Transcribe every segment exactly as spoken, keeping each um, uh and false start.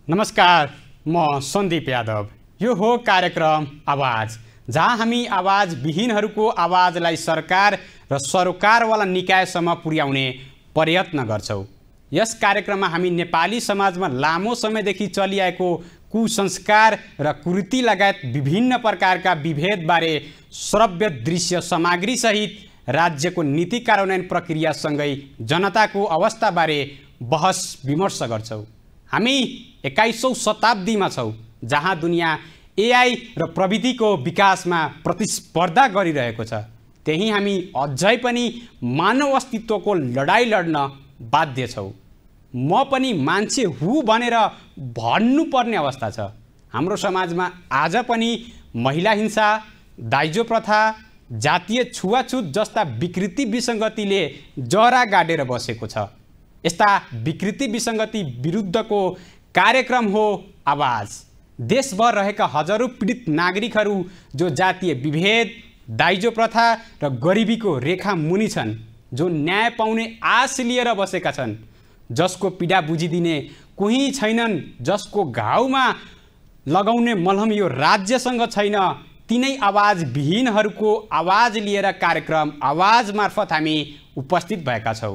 नमस्कार, म सन्दीप यादव। यो हो कार्यक्रम आवाज, जहाँ हामी आवाज विहीनहरूको आवाजलाई सरकार र सरोकारवाला निकायसम्म पुर्याउने प्रयत्न गर्छौँ। यस कार्यक्रममा हामी नेपाली समाजमा लामो समयदेखि चलिआएको कुसंस्कार र कुरीति लगायत विभिन्न प्रकारका विभेदबारे श्रव्य दृश्य सामग्रीसहित राज्यको नीति कार्यान्वयन प्रक्रियासँगै जनताको अवस्थाबारे बहस विमर्श गर्छौँ। हामी एक्काइसौँ शताब्दीमा छौँ, जहाँ दुनियाँ एआई र प्रविधिको विकासमा प्रतिस्पर्धा गरिरहेको छ। त्यही हामी अझै पनि मानव अस्तित्वको लडाईँ लड्न बाध्य छौँ। म पनि मान्छे हुँ भनेर भन्नुपर्ने अवस्था छ। हाम्रो समाजमा आज पनि महिला हिंसा, दाइजो प्रथा, जातीय छुवाछुत जस्ता विकृति विसङ्गतिले जरा गाडेर बसेको छ। यस्ता विकृति विसङ्गति विरुद्धको कार्यक्रम हो आवाज। देशभर रहेका हजारौं पीडित नागरिकहरू जो जातीय विभेद, दाइजो प्रथा र गरिबीको रेखा मुनि छन्, जो न्याय पाउने आश लिएर बसेका छन्, जसको पीडा बुझिदिने कोही छैनन्, जसको घाउमा लगाउने मलहम यो राज्यसँग छैन, तिनै आवाज विहीनहरूको आवाज लिएर कार्यक्रम आवाज मार्फत हामी उपस्थित भएका छौँ।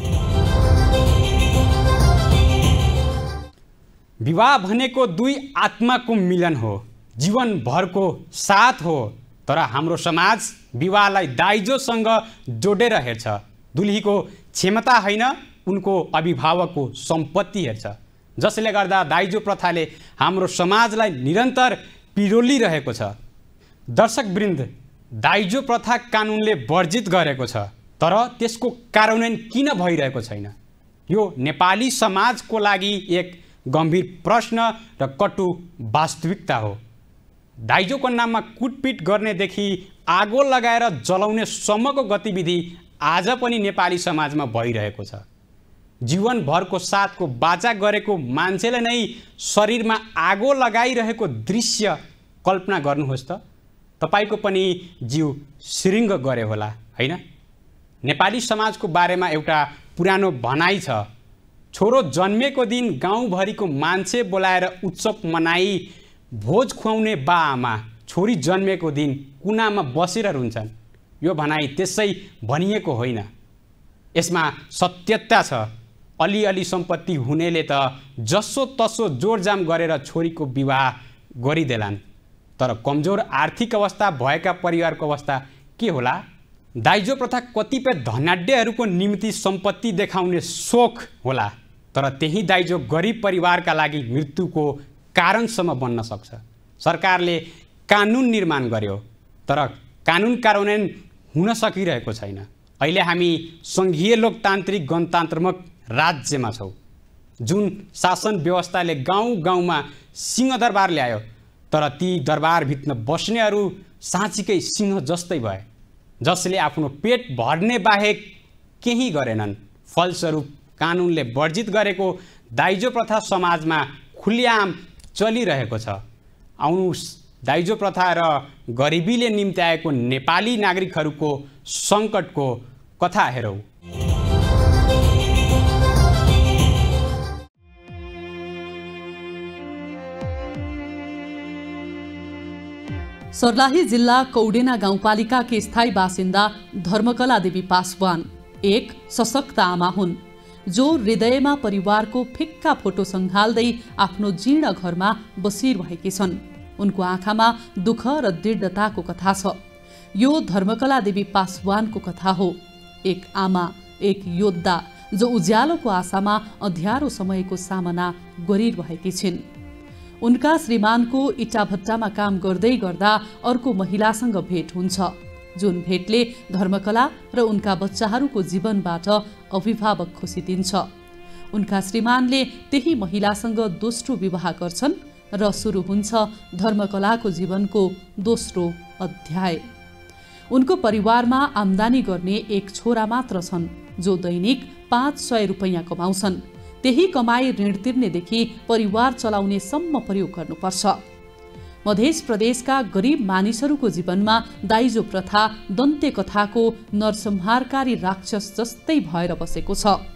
विवाह भनेको दुई आत्माको मिलन हो, जीवनभरको साथ हो। तर हाम्रो समाज विवाहलाई दाइजोसँग जोडेर हेर्छ। दुल्हीको क्षमता होइन, उनको अभिभावकको सम्पत्ति हेर्छ, जसले गर्दा दाइजो प्रथाले हाम्रो समाजलाई निरन्तर पिरोलिरहेको छ। दर्शकवृन्द, दाइजो प्रथा कानुनले वर्जित गरेको छ, तर त्यसको कार्यान्वयन किन भइरहेको छैन? यो नेपाली समाजको लागि एक गम्भीर प्रश्न र कटु वास्तविकता हो। दाइजोको नाममा कुटपिट गर्नेदेखि आगो लगाएर जलाउने सम्मको गतिविधि आज पनि नेपाली समाजमा भइरहेको छ। जीवनभरको साथको बाचा गरेको मान्छेले नै शरीरमा आगो लगाइरहेको दृश्य कल्पना गर्नुहोस् त। तपाईको पनि जीव सिरिङ्ग गरे होला, हैन? नेपाली समाजको बारेमा एउटा पुरानो भनाइ छ, छोरो जन्मेको दिन गाउँभरिको मान्छे बोलाएर उत्सव मनाई भोज खुवाउने बा आमा छोरी जन्मेको दिन कुनामा बसेर रुन्छन्। यो भनाइ त्यसै भनिएको होइन, यसमा सत्यता छ। अलिअलि सम्पत्ति हुनेले त जसो तसो जोडजाम गरेर छोरीको विवाह गरिदेलान्, तर कमजोर आर्थिक अवस्था भएका परिवारको अवस्था के होला? दाइजो प्रथा कतिपय धनाढ्यहरूको निम्ति सम्पत्ति देखाउने सोख होला, तर त्यही दाइजो गरिब परिवारका लागि मृत्युको कारणसम्म बन्न सक्छ। सरकारले कानुन निर्माण गर्यो, तर कानुन कार्यान्वयन हुन सकिरहेको छैन। अहिले हामी सङ्घीय लोकतान्त्रिक गणतन्त्रात्मक राज्यमा छौँ, जुन शासन व्यवस्थाले गाउँ गाउँमा सिंहदरबार ल्यायो, तर ती दरबारभित्र बस्नेहरू साँच्चीकै सिंह जस्तै भए, जसले आफ्नो पेट भर्ने बाहेक केही गरेनन्। फलस्वरूप कानुनले वर्जित गरेको दाइजो प्रथा समाजमा खुल्याम चलिरहेको छ। आउनुहोस्, दाइजो प्रथा र गरिबीले निम्त्याएको नेपाली नागरिकहरूको सङ्कटको कथा हेरौँ। सर्लाही जिल्ला कौडेना गाउँपालिकाकी स्थायी बासिन्दा धर्मकला देवी पासवान एक सशक्त आमा हुन्, जो हृदयमा परिवारको फिक्का फोटो सङ्घाल्दै आफ्नो जीर्ण घरमा बसिरहेकी छन्। उनको आँखामा दुःख र दृढताको कथा छ। यो धर्मकला देवी पासवानको कथा हो, एक आमा, एक योद्धा, जो उज्यालोको आशामा अँध्यारो समयको सामना गरिरहेकी छिन्। उनका श्रीमानको इटाभट्टामा काम गर्दै गर्दा अर्को महिलासँग भेट हुन्छ, जुन भेटले धर्मकला र उनका बच्चाहरूको जीवनबाट अभिभावक खोसिदिन्छ। उनका श्रीमानले त्यही महिलासँग दोस्रो विवाह गर्छन् र सुरु हुन्छ धर्मकलाको जीवनको दोस्रो अध्याय। उनको परिवारमा आम्दानी गर्ने एक छोरा मात्र छन्, जो दैनिक पाँच सय रुपैयाँ कमाउँछन्। त्यही कमाई ऋण तिर्नेदेखि परिवार चलाउने सम्म प्रयोग गर्नुपर्छ। मध्य प्रदेशका गरिब मानिसहरूको जीवनमा दाइजो प्रथा दन्ते कथाको नरसंहारकारी राक्षस जस्तै भएर बसेको छ।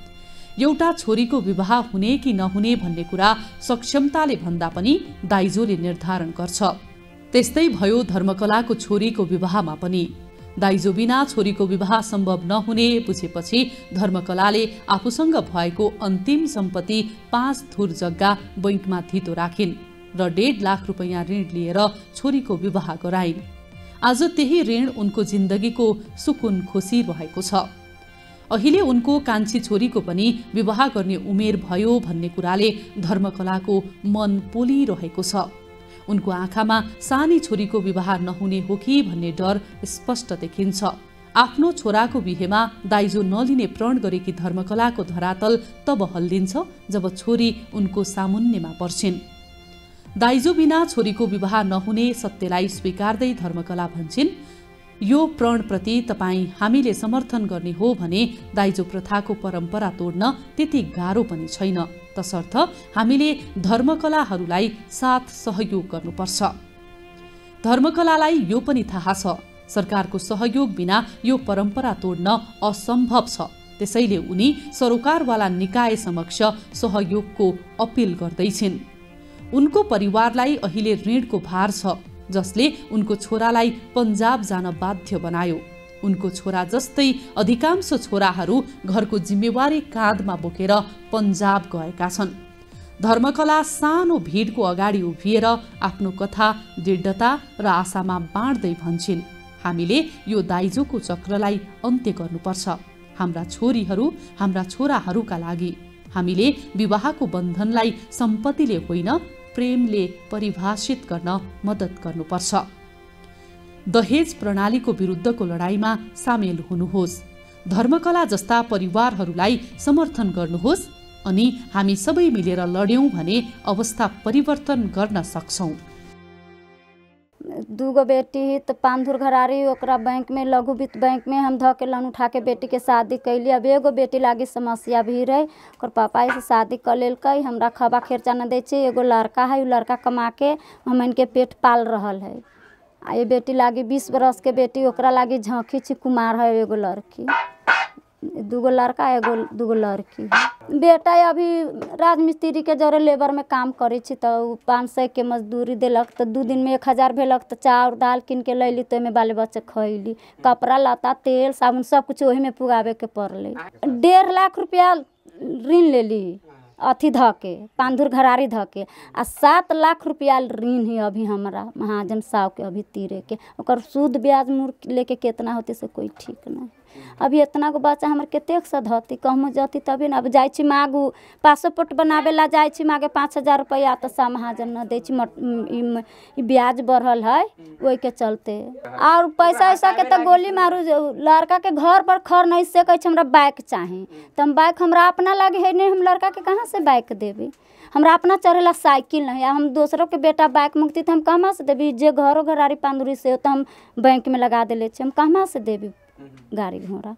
एउटा छोरीको विवाह हुने कि नहुने भन्ने कुरा सक्षमताले भन्दा पनि दाइजोले निर्धारण गर्छ। त्यस्तै भयो धर्मकलाको छोरीको विवाहमा पनि। दाइजो बिना छोरीको विवाह सम्भव नहुने बुझेपछि धर्मकलाले आफूसँग भएको अन्तिम सम्पत्ति पाँच धुर जग्गा बैंकमा धितो राखिन् र डेढ लाख रुपैयाँ ऋण लिएर छोरीको विवाह गराइन्। आज त्यही ऋण उनको जिन्दगीको सुकुन खुसी रहेको छ। अहिले उनको कान्छी छोरीको पनि विवाह गर्ने उमेर भयो भन्ने कुराले धर्मकलाको मन पोलिरहेको छ। उनको आँखामा सानी छोरीको विवाह नहुने हो कि भन्ने डर स्पष्ट देखिन्छ। आफ्नो छोराको बिहेमा दाइजो नलिने प्रण गरेकी धर्मकलाको धरातल तब हल्लिन्छ जब छोरी उनको सामुन्नेमा पर्छिन्। दाइजो बिना छोरीको विवाह नहुने सत्यलाई स्वीकार्दै धर्मकला भन्छिन्, यो प्रणप्रति तपाईँ हामीले समर्थन गर्ने हो भने दाइजो प्रथाको परम्परा तोड्न त्यति गाह्रो पनि छैन, तसर्थ हामीले धर्मकलाहरूलाई साथ सहयोग गर्नुपर्छ। धर्मकलालाई यो पनि थाहा छ सरकारको सहयोग बिना यो परम्परा तोड्न असम्भव छ। त्यसैले उनी सरोकारवाला निकाय समक्ष सहयोगको अपिल गर्दैछिन्। उनको परिवारलाई अहिले ऋणको भार छ जसले उनको छोरालाई पन्जाब जान बाध्य बनायो। उनको छोरा जस्तै अधिकांश छोराहरू घरको जिम्मेवारी काँधमा बोकेर पन्जाब गएका छन्। धर्मकला सानो भिडको अगाडि उभिएर आफ्नो कथा दृढता र आशामा बाँड्दै भन्छिन्, हामीले यो दाइजोको चक्रलाई अन्त्य गर्नुपर्छ। हाम्रा छोरीहरू, हाम्रा छोराहरूका लागि हामीले विवाहको बन्धनलाई सम्पत्तिले होइन प्रेमले परिभाषित गर्न मद्दत गर्नुपर्छ। दहेज प्रणालीको विरुद्धको लडाईँमा सामेल हुनुहोस्। धर्मकला जस्ता परिवारहरूलाई समर्थन गर्नुहोस् अनि हामी सबै मिलेर लड्यौं भने अवस्था परिवर्तन गर्न सक्छौं। दूगो बेटी तो पांधुर घरारी ओकरा बैंक में लघु वित्त बैंक में हम ध के लोन उठा के बेटी के शादी कैली। अब एगो बेटी लागी समस्या भी रहे, ओकर पापा से शादी कर लेलकै, हमरा खबा खर्चा न दै छै। एगो लड़का है, उ लड़का कमा के हमन के पेट पाल रहल है। आ ये बेटी लागी बीस बरस के बेटी, ओकरा लागी झांकी छी कुमार है एगो लड़की, दूगो लड़का एगो दूगो लड़की है। बेटा अभी राजमिस्त्री के जरे लेबर में काम करे छी तो पाँच सौ के मजदूरी देलक तो दू दिन में एक हजार भेलक तो चाउर दाल किन के लैली तो में बाले बच्चे खैली। कपड़ा लता तेल साबुन सब कुछ वही में पुगावे के पड़ले। डेढ़ लाख रुपया ऋण लेली अथी ध के पांधुर घरारी ध के आ सात लाख रुपया ऋण ही अभी हमारा महाजन साहब के अभी तीरे के। ओकर सूद ब्याज मूर लेके कितना होते से कोई ठीक नहीं। अभी इतना गो बच्चा हमारे केतेक से धती कहूँ जाती तभी ना। अब जाए छी मागू पासपोर्ट बनावे ला जाए छी मागे पाँच हजार रुपया तो सा महाजन न दे छी। ब्याज बढ़ल है वही के चलते और पैसा ऐसा के तो गोली मारू। लड़का के घर पर खर नहीं से कहे हमरा बाइक चाहे तो हम बाइक हमरा अपना लगे है नहीं, हम लड़का के कहाँ से बाइक देवी। हमरा अपना चढ़ेला साइकिल नहीं, हम दूसरों के बेटा बाइक मांगती तो हम कहाँ से देवी। जे घरों घरारी पांदुरी से तो हम बैंक में लगा देले हम कहाँ से देवी गाडी घोडा।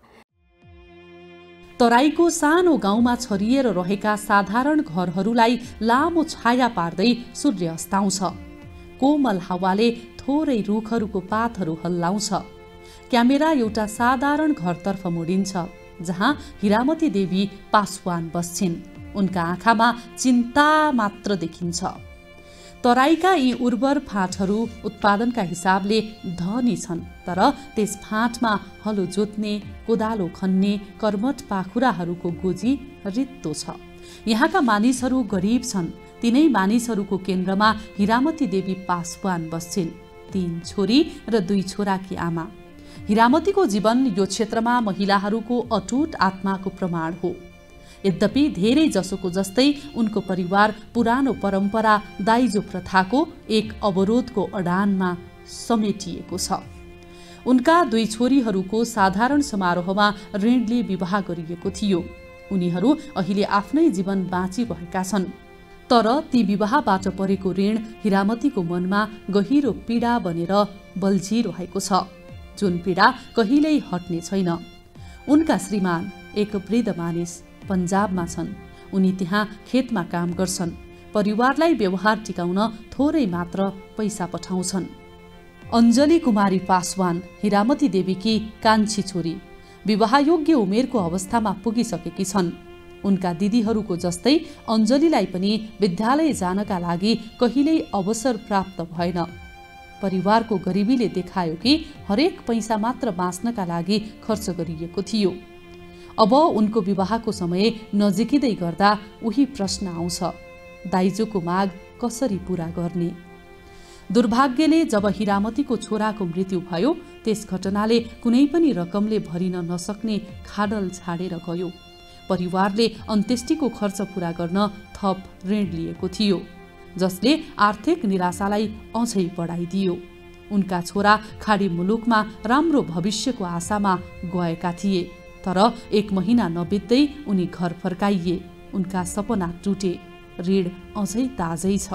तराईको सानो गाउँमा छरिएर रहेका साधारण घरहरूलाई लामो छाया पार्दै सूर्य अस्ताउँछ। कोमल हावाले थोरै रुखहरूको पातहरू हल्लाउँछ। क्यामेरा एउटा साधारण घरतर्फ मोडिन्छ जहाँ हिरामती देवी पासवान बस्छिन्। उनका आँखामा चिन्ता मात्र देखिन्छ। तराईका यी उर्वर फाँटहरू उत्पादनका हिसाबले धनी छन्, तर त्यस फाँटमा हलो जोत्ने, कोदालो खन्ने, कर्मठ पाखुराहरूको गोजी रित्तो छ। यहाँका मानिसहरू गरिब छन्। तिनै मानिसहरूको केन्द्रमा हिरामती देवी पासवान बस्छिन्। तीन छोरी र दुई छोराकी आमा। हिरामतीको जीवन यो क्षेत्रमा महिलाहरूको अटुट आत्माको प्रमाण हो। यद्यपि धेरै जसोको जस्तै उनको परिवार पुरानो परम्परा दाइजो प्रथाको एक अवरोधको अडानमा समेटिएको छ। उनका दुई छोरीहरूको साधारण समारोहमा ऋणले विवाह गरिएको थियो। उनीहरू अहिले आफ्नै जीवन बाँचिरहेका छन्, तर ती विवाहबाट परेको ऋण हिरामतीको मनमा गहिरो पीडा बनेर बल्झिरहेको छ, जुन पीडा कहिल्यै हट्ने छैन। उनका श्रीमान एक वृद्ध मानिस पन्जाबमा छन्। उनी त्यहाँ खेतमा काम गर्छन्। परिवारलाई व्यवहार टिकाउन थोरै मात्र पैसा पठाउँछन्। अञ्जली कुमारी पासवान हिरामती देवीकी कान्छी छोरी विवाहयोग्य उमेरको अवस्थामा पुगिसकेकी छन्। उनका दिदीहरूको जस्तै अञ्जलीलाई पनि विद्यालय जानका लागि कहिल्यै अवसर प्राप्त भएन। परिवारको गरिबीले देखायो कि हरेक पैसा मात्र बाँच्नका लागि खर्च गरिएको थियो। अब उनको विवाहको समय नजिकिँदै गर्दा उही प्रश्न आउँछ, दाइजोको माग कसरी पूरा गर्ने? दुर्भाग्यले जब हिरामतीको छोराको मृत्यु भयो, त्यस घटनाले कुनै पनि रकमले भरिन नसक्ने खाडल छाडेर गयो। परिवारले अन्त्येष्टिको खर्च पूरा गर्न थप ऋण लिएको थियो, जसले आर्थिक निराशालाई अझै बढाइदियो। उनका छोरा खाडी मुलुकमा राम्रो भविष्यको आशामा गएका थिए, तर एक महिना नबित्दै उनी घर फर्काइए। उनका सपना टुटे, ऋण अझै ताजै छ।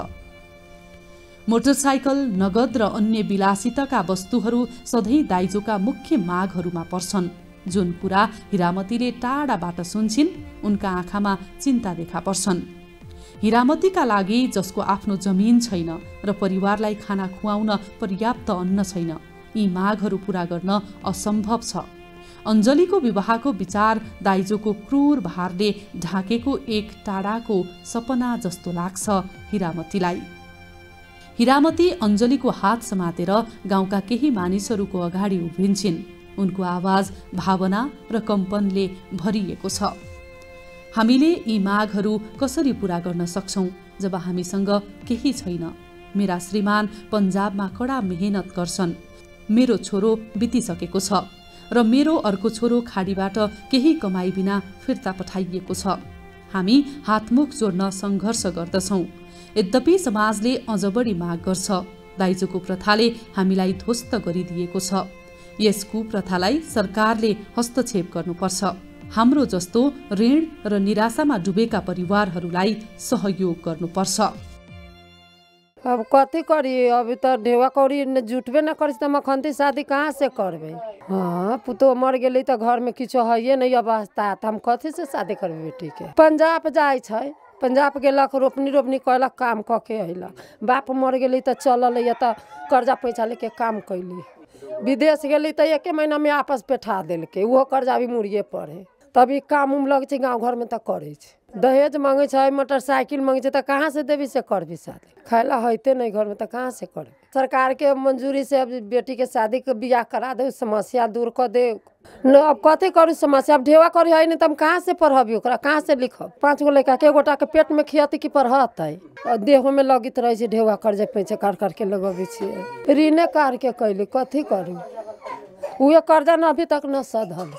मोटरसाइकल, नगद र अन्य विलासिताका वस्तुहरू सधैँ दाइजोका मुख्य मागहरूमा पर्छन्, जुन कुरा हिरामतीले टाढाबाट सुन्छिन्। उनका आँखामा चिन्ता देखा पर्छन्। हिरामतीका लागि, जसको आफ्नो जमिन छैन र परिवारलाई खाना खुवाउन पर्याप्त अन्न छैन, यी मागहरू पूरा गर्न असम्भव छ। अञ्जलीको विवाहको विचार दाइजोको क्रूर भारले ढाकेको एक टाढाको सपना जस्तो लाग्छ हिरामतीलाई। हिरामती अञ्जलीको हात समातेर गाउँका केही मानिसहरूको अगाडि उभिन्छन्। उनको आवाज भावना र कम्पनले भरिएको छ। हामीले यी मागहरू कसरी पूरा गर्न सक्छौं जब हामीसँग केही छैन? मेरा श्रीमान पन्जाबमा कडा मेहनत गर्छन्। मेरो छोरो बितिसकेको छ र मेरो अर्को छोरो खाडीबाट केही कमाई बिना फिर्ता पठाइएको छ। हामी हातमुख जोड्न सङ्घर्ष गर्दछौं। यद्यपि समाजले अझ बढी माग गर्छ। दाइजोको प्रथाले हामीलाई ध्वस्त गरिदिएको छ। यस कुप्रथालाई सरकारले हस्तक्षेप गर्नुपर्छ। हाम्रो जस्तो ऋण र निराशामा डुबेका परिवारहरूलाई सहयोग गर्नुपर्छ। अब कथी करी? अभी तो ढेवा कौड़ी जुटबे न करी तो मखंती शादी कहाँ से करबे? हाँ, पुतो मर गई तो घर में किछो है नहीं अवस्था, हम कथी से शादी करबे बेटी के? पंजाब जाए छै, पंजाब गेलक, रोपनी रोपनी कैलक, काम क के अइलक। बाप मर गई तो चलल या तो कर्जा पैसा लेके काम कैली। विदेश गई तो एक महीना में आपस बैठा दिलके, वो कर्जा भी मुड़िए पड़े। तभी काम उम लग छै गाँव घर में तो करे छै। दहेज मांगे छै, मोटरसाइकिल मांगे छै, तो कहाँ से देवी से करबी शादी? खायला होते नहीं घर में तो कहाँ से करबी? सरकार के मंजूरी से अब बेटी के शादी के बियाह करा दे, समस्या दूर कर दे। न अब कथी करू समस्या? अब ढेवा करी है नहीं तो हम कहाँ से पढ़बी? ओकरा कहाँ से लिखब? पाँच गो लड़का के गोटा के पेट में खियती कि पढ़ते? देहो में लगित रहे छै ढेवा कर्जे पैसे काट काट के लगबे छियै। ऋणे कार के कैली, कथी करू? उहे कर्जा न अभी तक न सधल।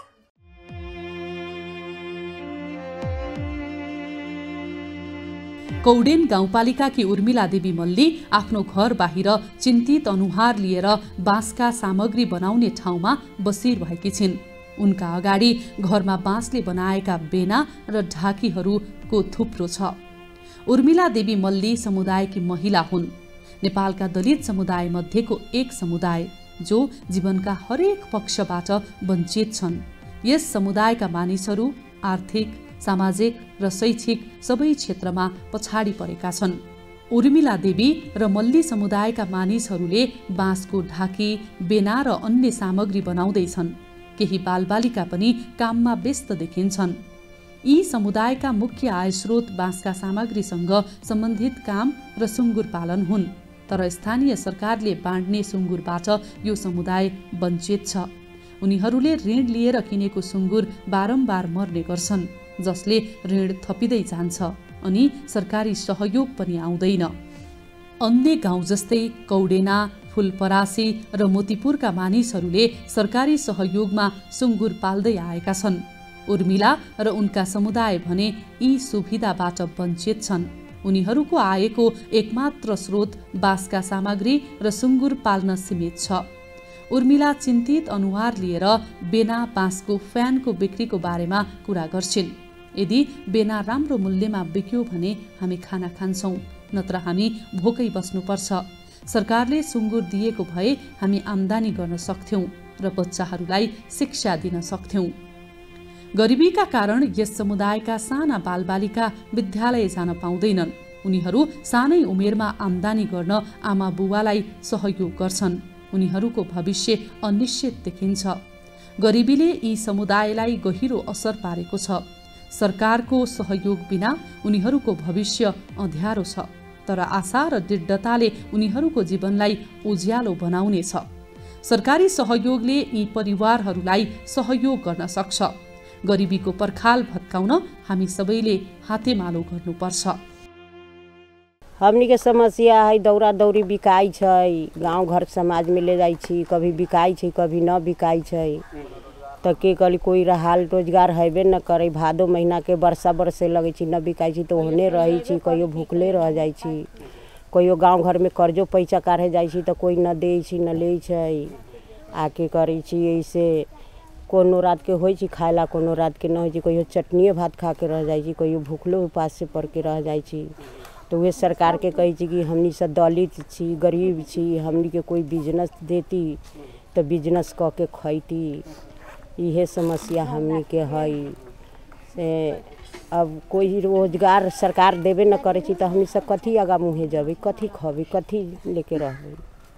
कौडेन गाउँपालिकाकी उर्मिला देवी मल्ली आफ्नो घर बाहिर चिन्तित अनुहार लिएर बाँसका सामग्री बनाउने ठाउँमा बसिरहेकी छिन्। उनका अगाडि घरमा बाँसले बनाएका बेना र ढाकीहरूको थुप्रो छ। उर्मिला देवी मल्ली समुदायकी महिला हुन्। नेपालका दलित समुदाय मध्येको एक समुदाय जो जीवनका हरेक पक्षबाट वञ्चित छन्। यस समुदायका मानिसहरू आर्थिक, सामाजिक र शैक्षिक सबै क्षेत्रमा पछाडि परेका छन्। उर्मिला देवी र मल्ली समुदायका मानिसहरूले बाँसको ढाकी, बेना र अन्य सामग्री बनाउँदैछन्। केही बालबालिका पनि काममा व्यस्त देखिन्छन्। यी समुदायका मुख्य आयस्रोत बाँसका सामग्रीसँग सम्बन्धित काम र सुँगुर पालन हुन्। तर स्थानीय सरकारले बाँड्ने सुँगुरबाट यो समुदाय वञ्चित छ। उनीहरूले ऋण लिएर किनेको सुँगुर बारम्बार मर्ने गर्छन्, जसले ऋण थपिँदै जान्छ अनि सरकारी सहयोग पनि आउँदैन। अन्य गाउँ जस्तै कौडेना, फुलपरासी र मोतीपुरका मानिसहरूले सरकारी सहयोगमा सुँगुर पाल्दै आएका छन्। उर्मिला र उनका समुदाय भने यी सुविधाबाट वञ्चित छन्। उनीहरूको आयको एकमात्र स्रोत बाँसका सामग्री र सुँगुर पाल्न सीमित छ। उर्मिला चिन्तित अनुहार लिएर बेना, बाँसको फ्यानको बिक्रीको बारेमा कुरा गर्छिन्। यदि बेना राम्रो मूल्यमा बिक्यो भने हामी खाना खान्छौँ, नत्र हामी भोकै बस्नुपर्छ। सरकारले सुँगुर दिएको भए हामी आम्दानी गर्न सक्थ्यौँ र बच्चाहरूलाई शिक्षा दिन सक्थ्यौँ। गरिबीका कारण यस समुदायका साना बालबालिका विद्यालय जान पाउँदैनन्। उनीहरू सानै उमेरमा आम्दानी गर्न आमा बुवालाई सहयोग गर्छन्। उनीहरूको भविष्य अनिश्चित देखिन्छ। गरिबीले यी समुदायलाई गहिरो असर पारेको छ। सरकारको सहयोग बिना उनीहरूको भविष्य अँध्यारो छ, तर आशा र दृढताले उनीहरूको जीवनलाई उज्यालो बनाउनेछ। सरकारी सहयोगले यी परिवारहरूलाई सहयोग गर्न सक्छ। गरिबीको पर्खाल भत्काउन हामी सबैले हातेमालो गर्नुपर्छ। हमनी के समस्या है दौरा दौरी बिकाई छै, गांव घर समाज में ले जाई छी, कभी बिकाई छै कभी न बिकाई छै, तो के कली कोई हाल रोजगार हेबे न करे। भादो महीना के वर्षा बरसे लगे छी न बिकाई छी तो होने रही छी, कहियो भूखले रह जाई छी, कहियो गांव घर में कर्जो पैसा काढ़े जाई छी तो कोई न दे छी न ले छै। आके करी छी ऐसे कोनो रात के होई छी खाएला, कोनो रात के न होई छी, कहियो चटनिए भात खा के रह जाई छी, कहियो भूखलो उपास से पड़ के रह जाई छी। तो वे सरकार के कही छी कि हमनी सब दलित छी, गरीब छी, हमनी के कोई बिजनेस देती तो बिजनेस क के खैती। इहे समस्या हमनी के हई से अब कोई रोजगार सरकार देबे न करे छी तो हमनी सब कथी आगा मुँहे जबे, कथी खबे, कथी लेके रहबे।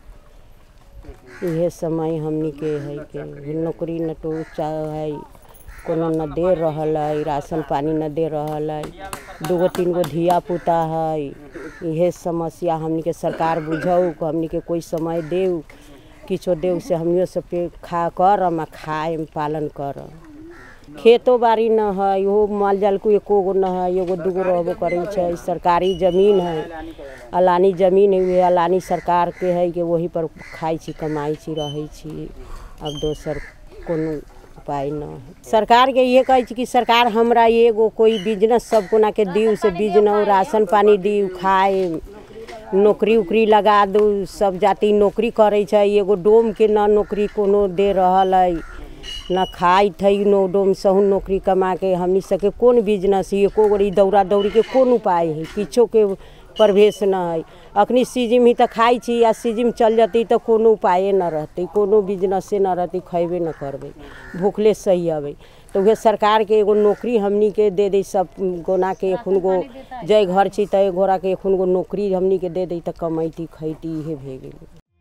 इहे समय हमनी के है के नौकरी न तो है, कोनो न दे रहल है, राशन पानी न दे रहल है, दूगो तीन गो धिया पुता है। इहे समस्या हमनी के सरकार बुझाऊ, हमनी के कोई समय देऊ, किछो देऊ से हमनियो सब पे खा कर आ खाए पालन कर। खेतो बाड़ी न है, यो माल जाल को एको गो न है, एगो दूगो रहबो करे छै। सरकारी जमीन है, अलानी जमीन है, अलानी सरकार के है कि वही पर खाई छी, कमाई छी, रहे छी। अब दोसर कोनो उपाय न है। सरकार के ये कहे छी कि सरकार हमरा एगो कोई बिजनेस सब कोना के दिउ से बिजनेस राशन पानी दिउ, खाए नौकरी उकरी लगा दू। सब जाति नौकरी करे छै, एगो डोम के न नौकरी कोनो दे रहल है, न खाई थई नो डोम सहु नौकरी कमा के। हमनी सके कौन बिजनेस एको गोड़ी दौरा दौरी के कौन उपाय है, किछो के प्रवेश न है। अखनी सीजिम ही तो खाई छी, या सीजिम चल जाती तो कोनो उपाय न रहते, कोनो बिजनेसे न रहती, खैबे न करबे, भूखले सही अबे। तो वह सरकार के एगो नौकरी हमनी के दे दे, सब गोना के एखन गो जय घर छी तय घोड़ा के एखन गो नौकरी हमनी के दे दे तो कमैती खैती। इहे भे गेल।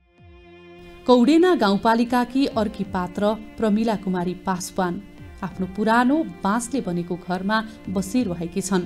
कौडेना गाउँपालिकाकी अर्की पात्र प्रमिला कुमारी पासवान आफ्नो पुरानो बाँसले बनेको घरमा बसिरहेकी छन्।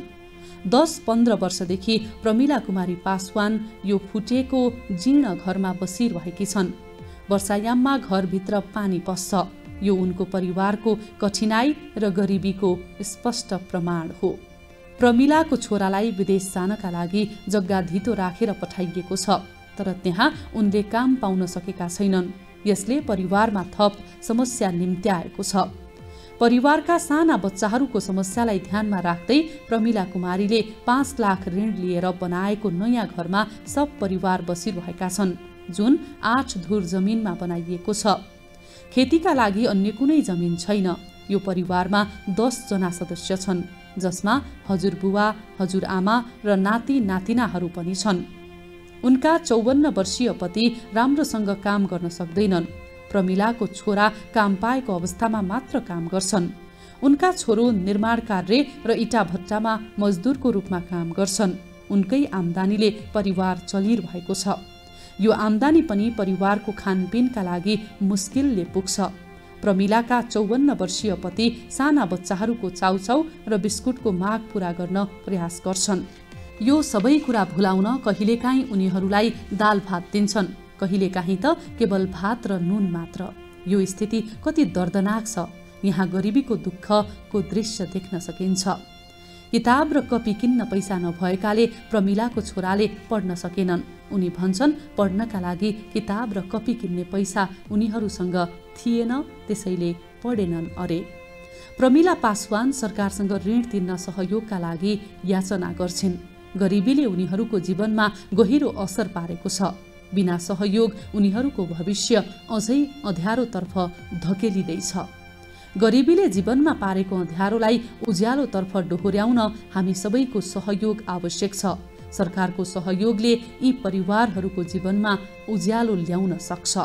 दस पन्ध्र वर्षदेखि प्रमिला कुमारी पासवान यो फुटेको जीर्ण घरमा बसिरहेकी छन्। वर्षायाममा घरभित्र पानी पस्छ। यो उनको परिवारको कठिनाई र गरिबीको स्पष्ट प्रमाण हो। प्रमिलाको छोरालाई विदेश जानका लागि जग्गा धितो राखेर पठाइएको छ, तर त्यहाँ उनले काम पाउन सकेका छैनन्। यसले परिवारमा थप समस्या निम्त्याएको छ। परिवारका साना बच्चाहरूको समस्यालाई ध्यानमा राख्दै प्रमिला कुमारीले पाँच लाख ऋण लिएर बनाएको नयाँ घरमा सब परिवार बसिरहेका छन्, जुन आठ धुर जमिनमा बनाइएको छ। खेतीका लागि अन्य कुनै जमिन छैन। यो परिवारमा दस जना सदस्य छन्, जसमा हजुरबुवा, हजुरआमा र नाति नातिनाहरू पनि छन्। उनका चौवन्न वर्षीय पति राम्रोसँग काम गर्न सक्दैनन्। प्रमिलाको छोरा काम पाएको अवस्थामा मात्र काम गर्छन्। उनका छोरो निर्माण कार्य र इटा भट्टामा मजदुरको रूपमा काम गर्छन्। उनकै आम्दानीले परिवार चलिरहेको छ। यो आम्दानी पनि परिवारको खानपिनका लागि मुस्किलले पुग्छ। प्रमिलाका चौवन्न वर्षीय पति साना बच्चाहरूको चाउचाउ र बिस्कुटको माग पूरा गर्न प्रयास गर्छन्। यो सबै कुरा भुलाउन कहिलेकाहीँ उनीहरूलाई दाल भात दिन्छन्, कहिलेकाहीँ त केवल भात र नुन मात्र। यो स्थिति कति दर्दनाक छ। यहाँ गरिबीको दुःखको दृश्य देख्न सकिन्छ। किताब र कपी किन्न पैसा नभएकाले प्रमिलाको छोराले पढ्न सकेनन्। उनी भन्छन् पढ्नका लागि किताब र कपी किन्ने पैसा उनीहरूसँग थिएन, त्यसैले पढेनन् अरे। प्रमिला पासवान सरकारसँग ऋण तिर्न सहयोगका लागि याचना गर्छिन्। गरिबीले उनीहरूको जीवनमा गहिरो असर पारेको छ। बिना सहयोग उनीहरूको भविष्य अझै अँध्यारोतर्फ धकेलिँदैछ। गरिबीले जीवनमा पारेको अँध्यारोलाई उज्यालोतर्फ डोहोर्याउन हामी सबैको सहयोग आवश्यक छ। सरकारको सहयोगले यी परिवारहरूको जीवनमा उज्यालो ल्याउन सक्छ।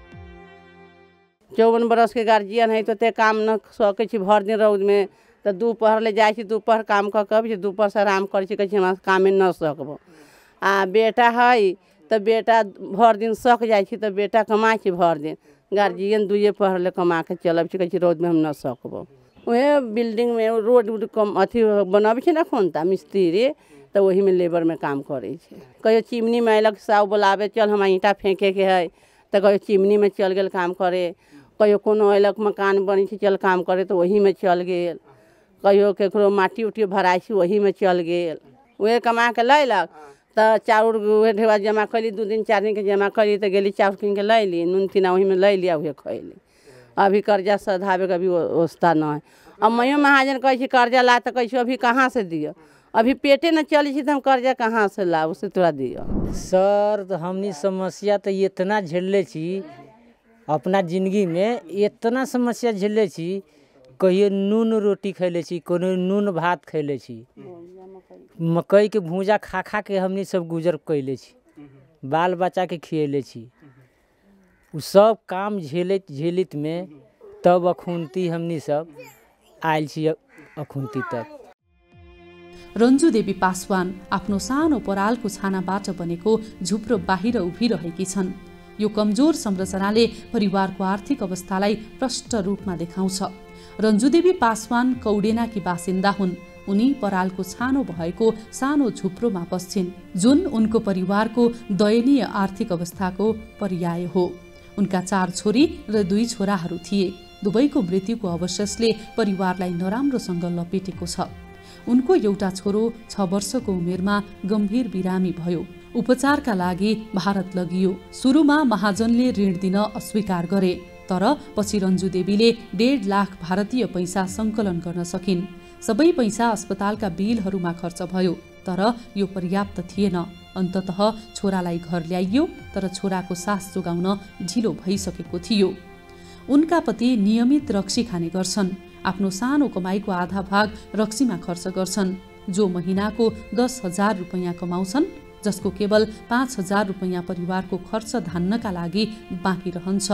चौवन बरस के गार्जियन है तो ते काम न सके छी भर दिन रौद में, तो दोपहर ले जाए छी, दोपहर काम कर के दोपहर से आराम करे छी, कहे हमरा कामे न सकबो। आ बेटा है तो बेटा भर दिन सक जाए छी, तो बेटा कमाए छी भर दिन। गार्जियन दुए पहर ले कमा के चलब छी, कहे छी रौद में हम न सकबो। वह बिल्डिंग में रोड उड कम अथी बनाबै छै ने खोन ता मिस्त्री तो वही में लेबर में काम करे छै। कहियो चिमनी में अयलक साव बोलावे चल हमरा ईंटा फेंके के है तो कहियो चिमनी में चल गेल काम करे। कहियो कोनो अयलक मकान बनी छै चल काम करे तो वही में चल गेल। कहियो केकरो माटी उटी भराई छै वही में चल गेल। वह कमा के लैलक तो चाउर वह ढेवा जमा कैली दू दिन चार दिन के जमा कैली तो गेली चाउर कीन के लैली नून तीना वही में लै लिया वह खैली। अभी कर्जा सधावे का भी व्यवस्था न है। अब मैं महाजन कहे छी कर्जा ला तो कहे अभी कहाँ से दियो अभी पेटे न चली छी तो हम कर्जा कहाँ से ला उसे तोरा दियो। सर तो हमनी समस्या तो इतना झेलले छी अपना जिंदगी में इतना समस्या झेलले छी। कहियो नून रोटी खैले छी कोनो नून भात खैले छी मकई के भूजा खा खा के हमनी सब गुजर कैले छी बाल बच्चा के खियले छी। उ सब काम झेलित झेलित में तब अखुनती हमनी सब आयल छी अखुनती तक। रन्जु देवी पासवान आफ्नो सानो परालको छानाबाट बनेको झुप्रो बाहिर उभिरहेकी छन्। यो कमजोर संरचनाले परिवारको आर्थिक अवस्थालाई प्रष्ट रूपमा देखाउँछ। रन्जु देवी पासवान कौडेनाकी बासिन्दा हुन्। उनी परालको छानो भएको सानो झुप्रोमा बस्छिन् जुन उनको परिवारको दयनीय आर्थिक अवस्थाको पर्याय हो। उनका चार छोरी र दुई छोराहरू थिए। दुवैको मृत्युको अवशेषले परिवारलाई नराम्रोसँग लपेटेको छ। उनको एउटा छोरो छ वर्षको उमेरमा गम्भीर बिरामी भयो। उपचारका लागि भारत लगियो। सुरुमा महाजनले ऋण दिन अस्वीकार गरे तर पछि रन्जु देवीले डेढ लाख भारतीय पैसा सङ्कलन गर्न सकिन्। सबै पैसा अस्पतालका बिलहरूमा खर्च भयो तर यो पर्याप्त थिएन। अन्ततः छोरालाई घर ल्याइयो तर छोराको सास जोगाउन ढिलो भइसकेको थियो। उनका पति नियमित रक्सी खाने गर्छन्। आफ्नो सानो कमाईको आधा भाग रक्सीमा खर्च गर्छन् जो महिनाको दस हजार रुपैयाँ कमाउँछन् जसको केवल पाँच हजार रुपैयाँ परिवारको खर्च धान्नका लागि बाँकी रहन्छ।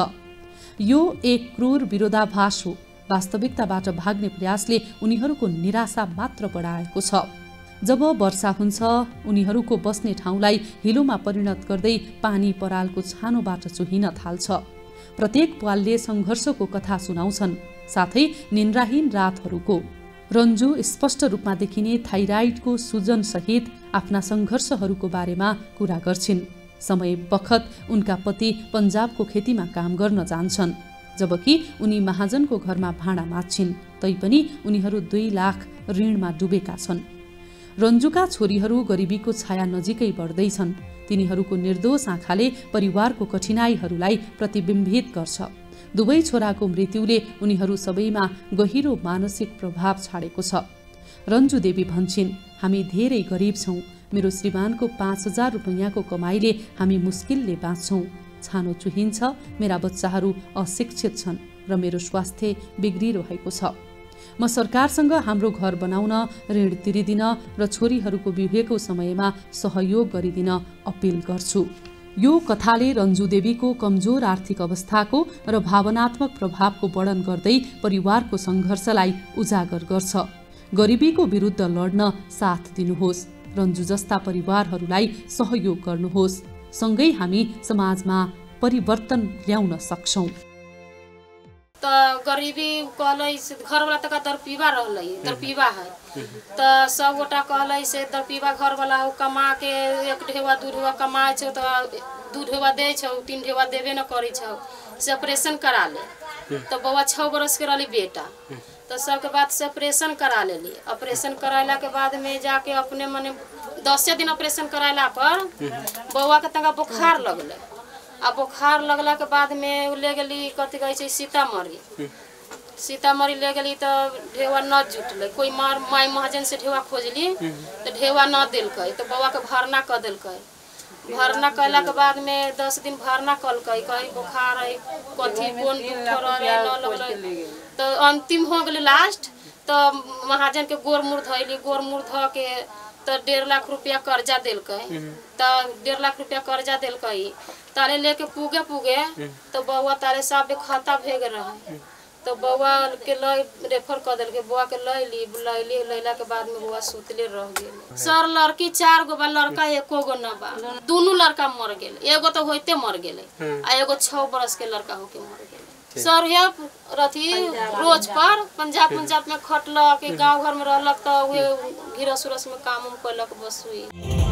यो एक क्रूर विरोधाभास हो। वास्तविकताबाट भाग्ने प्रयासले उनीहरूको निराशा मात्र बढाएको छ। जब वर्षा हुन्छ उनीहरूको बस्ने ठाउँलाई हिलोमा परिणत गर्दै पानी परालको छानोबाट चुहिन थाल्छ। प्रत्येक पालले सङ्घर्षको कथा सुनाउँछन् साथै निन्द्राहीन रातहरूको। रन्जु स्पष्ट रूपमा देखिने थाइराइडको सुजन सहित आफ्ना सङ्घर्षहरूको बारेमा कुरा गर्छिन्। समय बखत उनका पति पन्जाबको खेतीमा काम गर्न जान्छन् जबकि उनी महाजनको घरमा भाँडा माझ्छिन् तैपनि उनीहरू दुई लाख ऋणमा डुबेका छन्। रन्जुका छोरीहरू गरिबीको छाया नजिकै बढ्दैछन्। तिनीहरूको निर्दोष आँखाले परिवारको कठिनाइहरूलाई प्रतिबिम्बित गर्छ। दुवै छोराको मृत्युले उनीहरू सबैमा गहिरो मानसिक प्रभाव छाडेको छ। रन्जु देवी भन्छिन् हामी धेरै गरिब छौँ। मेरो श्रीमानको पाँच हजार रुपैयाँको कमाईले हामी मुस्किलले बाँच्छौँ। छानो चुहिन्छ, मेरा बच्चाहरू अशिक्षित छन् र मेरो स्वास्थ्य बिग्रिरहेको छ। म सरकारसँग हाम्रो घर बनाउन ऋण तिरिदिन र छोरीहरूको विवाहको समयमा सहयोग गरिदिन अपिल गर्छु। यो कथाले रन्जु देवीको कमजोर आर्थिक अवस्थाको र भावनात्मक प्रभावको वर्णन गर्दै परिवारको सङ्घर्षलाई उजागर गर्छ। गरिबीको विरुद्ध लड्न साथ दिनुहोस्। रन्जु जस्ता परिवारहरूलाई सहयोग गर्नुहोस्। सँगै हामी समाजमा परिवर्तन ल्याउन सक्छौँ। त गरीबी कहलै से घरवाला तक दरपीवा रहलै दरपीवा है त सब गोटा कहलै से दरपीवा घरवाला हो कमा के एक ढेवा दू ढेवा कमाए छौ त दू ढेवा दे छौ तीन ढेवा देबे न करै छौ से ऑपरेशन करा ले तो बउआ छह बरस के रहली बेटा तो सबके बाद से ऑपरेशन करा लेली। ऑपरेशन कराला के बाद में जाके अपने मने दसे दिन ऑपरेशन कराला पर बउआ के तंगा बुखार लगले। आ बुखार लगला के बाद में ले गेली कथी कहै छै सीतामढ़ी। सीतामढ़ी ले गेली तो ढेवा न जुटले। कोई मार माई महाजन से ढेवा खोजली तो ढेवा न दिलकै तो बउआ के भरना क दिलकै। भरना कैला के बाद में दस दिन भरना कलकै कहीं बुखार है कथी कोन दुख रहे न लगले तो अंतिम हो गेली लास्ट तो महाजन के गोर मुँह धैली। गोर मुँह ध के तो डेढ़ लाख रुपया कर्जा दिलकै। तो डेढ़ लाख रुपया कर्जा दिलकै ताले लेके पुगे पुगे तो बउआ ताले सब खाता भेग रहे तो बउआ के लय रेफर कर दिल के बउआ के लैली लैली लैला के बाद में बउआ सुतले रह गेल। सर लड़की चार गो बा लड़का एको गो न बा। दोनों लड़का मर गेल। एगो तो होते मर गेले आ एगो छह बरस के लड़का होके मर गेल। सर ये रथी रोज पर पंजाब पंजाब में खटलक के गांव घर में रहलक तो वे गिरस उरस में काम उम कलक बस हुई।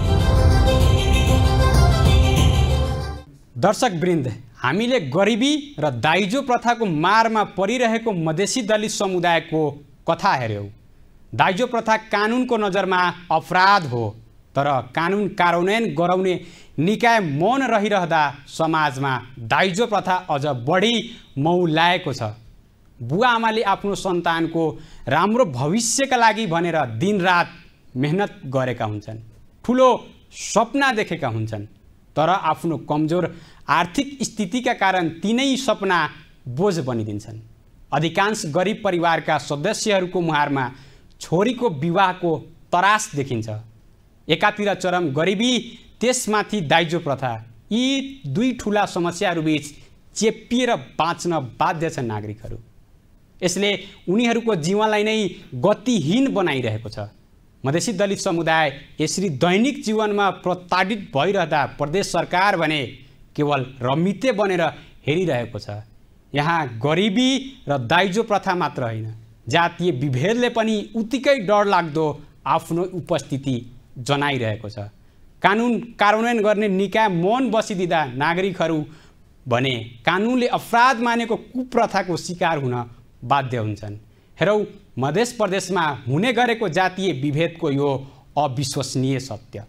दर्शक वृन्द, हामीले गरिबी र दाइजो प्रथाको मारमा परिरहेको मधेसी दलित समुदायको कथा हेर्यौं। दाइजो प्रथा कानुनको नजरमा अपराध हो, तर कानुन कार्यान्वयन गराउने निकाय मौन रहिरहँदा समाजमा दाइजो प्रथा अझ बढी मौलाएको छ। बुवा आमाले आफ्नो सन्तानको राम्रो भविष्यका लागि भनेर दिनरात मेहनत गरेका हुन्छन्, ठुलो सपना देखेका हुन्छन्, तर आफ्नो कमजोर आर्थिक स्थितिका कारण तिनै सपना बोझ बनिदिन्छन्। अधिकांश गरिब परिवारका सदस्यहरूको मुहारमा छोरीको विवाहको तरास देखिन्छ। एकातिर चरम गरिबी, त्यसमाथि दाइजो प्रथा, यी दुई ठुला समस्याहरूबीच चेपिएर बाँच्न बाध्य छन् नागरिकहरू। यसले उनीहरूको जीवनलाई नै गतिहीन बनाइरहेको छ। मधेसी दलित समुदाय यसरी दैनिक जीवनमा प्रताडित भइरहँदा प्रदेश सरकार भने केवल रमिते बनेर हेरिरहेको छ। यहाँ गरिबी र दाइजो प्रथा मात्र होइन, जातीय विभेदले पनि उत्तिकै डरलाग्दो आफ्नो उपस्थिति जनाइरहेको छ। कानुन कार्यान्वयन गर्ने निकाय मौन बसिदिँदा नागरिकहरू भने कानुनले अपराध मानेको कुप्रथाको शिकार हुन बाध्य हुन्छन्। हेरौँ मध्य प्रदेशमा हुने गरेको जातीय विभेदको यो अविश्वसनीय सत्य।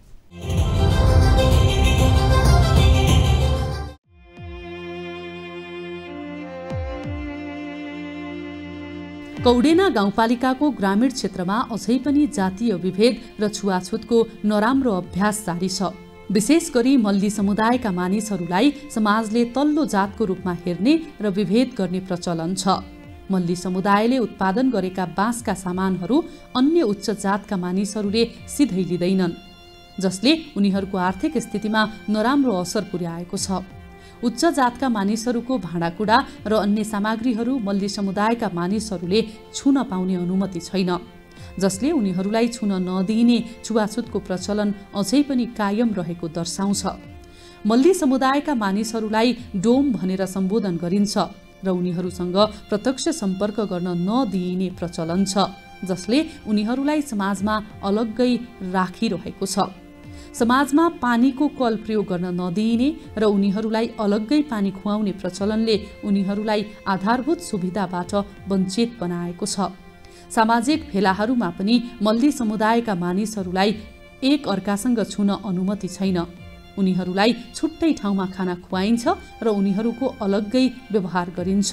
कौडेना गाउँपालिकाको ग्रामीण क्षेत्रमा अझै पनि जातीय विभेद र छुवाछुतको नराम्रो अभ्यास जारी छ। विशेष गरी मल्ली समुदायका मानिसहरूलाई समाजले तल्लो जातको रूपमा हेर्ने र विभेद गर्ने प्रचलन छ। मल्ली समुदायले उत्पादन गरेका बाँसका सामानहरू अन्य उच्च जातका मानिसहरूले सिधै लिँदैनन्, जसले उनीहरूको आर्थिक स्थितिमा नराम्रो असर पुर्याएको छ। उच्च जातका मानिसहरूको भाँडाकुँडा र अन्य सामग्रीहरू मल्ली समुदायका मानिसहरूले छुन पाउने अनुमति छैन, जसले उनीहरूलाई छुन नदिइने छुवाछुतको प्रचलन अझै पनि कायम रहेको दर्शाउँछ। मल्ली समुदायका मानिसहरूलाई डोम भनेर सम्बोधन गरिन्छ र उनीहरूसँग प्रत्यक्ष सम्पर्क गर्न नदिइने प्रचलन छ, जसले उनीहरूलाई समाजमा अलग्गै राखिरहेको छ। समाजमा पानीको कल प्रयोग गर्न नदिइने र उनीहरूलाई अलग्गै पानी खुवाउने प्रचलनले उनीहरूलाई आधारभूत सुविधाबाट वञ्चित बनाएको छ। सामाजिक भेलाहरूमा पनि मल्ली समुदायका मानिसहरूलाई एक अर्कासँग छुन अनुमति छैन। उनीहरूलाई छुट्टै ठाउँमा खाना खुवाइन्छ र उनीहरूको अलग्गै व्यवहार गरिन्छ।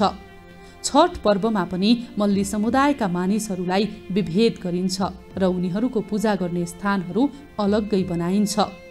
छठ पर्वमा पनि मल्ली समुदायका मानिसहरूलाई विभेद गरिन्छ र उनीहरूको पूजा गर्ने स्थानहरू अलग्गै बनाइन्छ।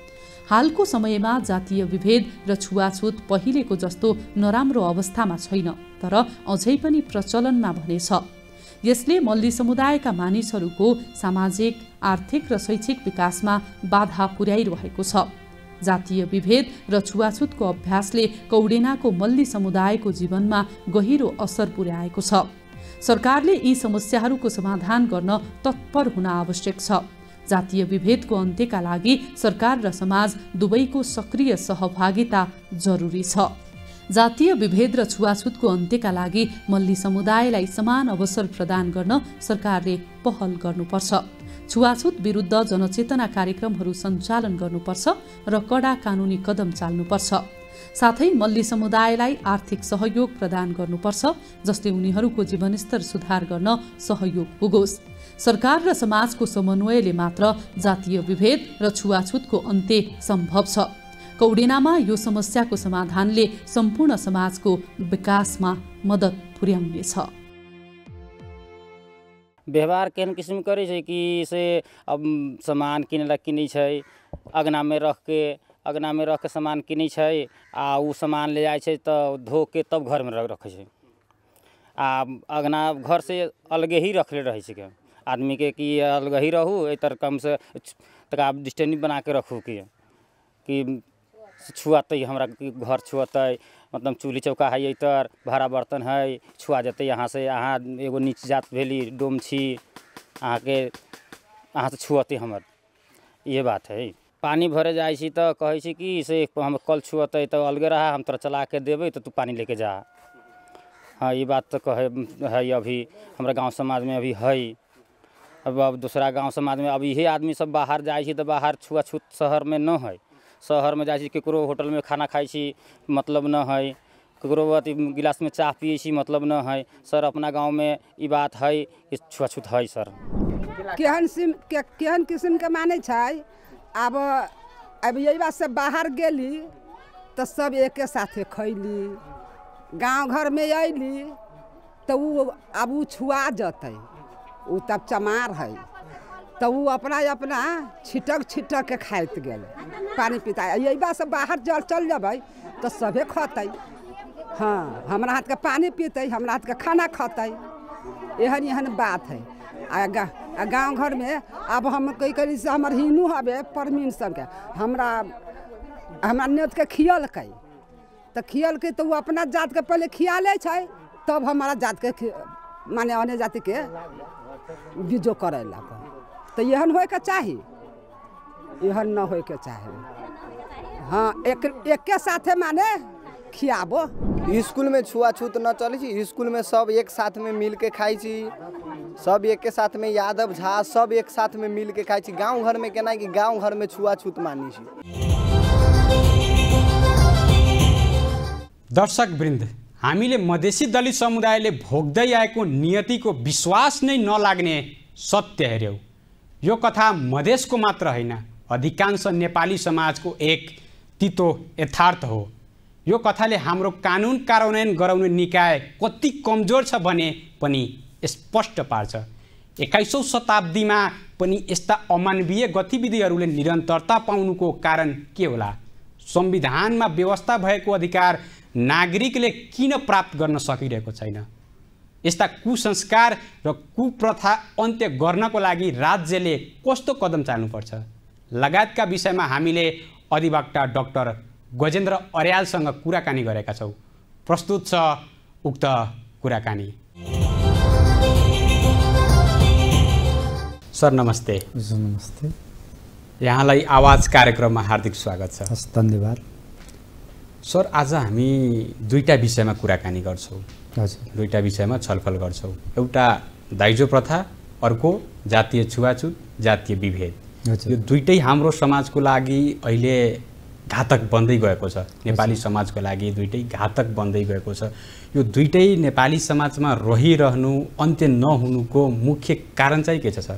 हालको समयमा जातीय विभेद र छुवाछुत पहिलेको जस्तो नराम्रो अवस्थामा छैन, तर अझै पनि प्रचलनमा भने छ। यसले मल्ली समुदायका मानिसहरूको सामाजिक, आर्थिक र शैक्षिक विकासमा बाधा पुर्याइरहेको छ। जातीय विभेद र छुवाछुतको अभ्यासले कौडेनाको मल्ली समुदायको जीवनमा गहिरो असर पुर्याएको छ। सरकारले यी समस्याहरूको समाधान गर्न तत्पर हुन आवश्यक छ। जातीय विभेदको अन्त्यका लागि सरकार र समाज दुवैको सक्रिय सहभागिता जरुरी छ। जातीय विभेद र छुवाछुतको अन्त्यका लागि मल्ली समुदायलाई समान अवसर प्रदान गर्न सरकारले पहल गर्नुपर्छ। छुवाछुत विरुद्ध जनचेतना कार्यक्रमहरू सञ्चालन गर्नुपर्छ र कडा कानुनी कदम चाल्नुपर्छ। साथै मल्ली समुदायलाई आर्थिक सहयोग प्रदान गर्नुपर्छ, जसले उनीहरूको जीवनस्तर सुधार गर्न सहयोग पुगोस्। सरकार र समाजको समन्वयले मात्र जातीय विभेद र छुवाछुतको अन्त्य सम्भव छ। कौडेनामा यो समस्याको समाधानले सम्पूर्ण समाजको विकासमा मद्दत पुर्याउनेछ। व्यवहार केहन किसिम करे छै कि से अब सामान किनेला किनै छै, अगना में रख के अगना में रख के सामान किनै छै आ उ सामान ले जाय छै तो धो के तब घर में रखे छै। आ अगना घर से अलगे ही रखले रहे छै के आदमी के कि अलगे ही रहू, ए तर कम से तक डिस्टेंस बना के रखू कि कि छुआते हमरा घर छुआते, मतलब चूल्ही चौका है तर भाड़ा बर्तन है छुआ जाते यहाँ से। अहाँ एगो नीच जात भेली, डोम छी, अहाँ के अहाँ से छुअते हमर, ये बात है। पानी भरे जाए छी तो कहे छी कि से हम कल छुअते तो अलगे रहा, हम तोरा चला के देवे तो तू पानी लेके जा। हाँ ये बात तो कहे है अभी हमारा गांव समाज में अभी है। अब अब दूसरा गांव समाज में अब यही आदमी सब बाहर जाए तो बाहर छुआछूत शहर में न है। शहर में जाए केकरो होटल में खाना खाई छी मतलब न है, केकरो अथी गिलास में चाह पिए छी मतलब न है। सर अपना गांव में ये बात है कि छुआछूत है सर। केहन सिम के केहन किस्म के माने छै। अब अब यही बात से बाहर गेली तो सब एके साथे खैली, गांव घर में अली तो वो अब वो छुआ जते, वो तब चमार है तो वो अपना अपना छिटक छिटक के खाइत गेल पानी पीता। यही बात से बाहर जल चल जबै तो सभे खतै। हाँ हमारा हाथ के पानी पीते, हमारा हाथ के खाना खतै, एहन एहन बात है। आ गाँव घर में अब हम कई करी से हमार हिनू हवे परमीन सबके हमरा हमरा नेत के खियलकै तो खियलकै तो वो अपना जात के पहले खिया ले छै तब हमारा जात के माने अन्य जाति के बीजो करे ला। तो एहन होए के चाही, एहन न होए के चाही। हाँ एक एक के साथे माने खियाबो। स्कूल में छुआछूत न चले छी, स्कूल में सब एक साथ में मिल के खाई छी, सब एक के साथ में यादव झा सब एक साथ में मिल के खाई छी। गांव घर में केना कि गांव घर में छुआछूत मानी छी। दर्शक वृन्द, हामीले मधेसी दलित समुदायले भोग्दै आएको नियतिको विश्वास नै नलाग्ने सत्य हेर्यौं। यो कथा मधेसको मात्र होइन, अधिकांश नेपाली समाजको एक तितो यथार्थ हो। यो कथाले हाम्रो कानुन कार्यान्वयन गराउने निकाय कति कमजोर छ भने पनि स्पष्ट पार्छ। एक्काइसौँ शताब्दीमा पनि यस्ता अमानवीय गतिविधिहरूले निरन्तरता पाउनुको कारण के होला? संविधानमा व्यवस्था भएको अधिकार नागरिकले किन प्राप्त गर्न सकिरहेको छैन? यस्ता कुसंस्कार र कुप्रथा अन्त्य गर्नको लागि राज्यले कस्तो कदम चाल्नुपर्छ लगायतका विषयमा हामीले अधिवक्ता डाक्टर गजेन्द्र अर्यालसँग कुराकानी गरेका छौँ। प्रस्तुत छ उक्त कुराकानी। सर नमस्ते। नमस्ते। यहाँलाई आवाज कार्यक्रममा हार्दिक स्वागत छ। हस् धन्यवाद। सर आज हामी दुईटा विषयमा कुराकानी गर्छौँ। हजुर दुईटा विषयमा छलफल गर्छौँ। एउटा दाइजो प्रथा, अर्को जातीय छुवाछुत, जातीय विभेद। यो दुईटै हाम्रो समाजको लागि अहिले घातक बन्दै गएको छ। नेपाली समाजको लागि दुईटै घातक बन्दै गएको छ। यो दुईटै नेपाली समाजमा रहिरहनु, अन्त्य नहुनुको मुख्य कारण चाहिँ के छ सर?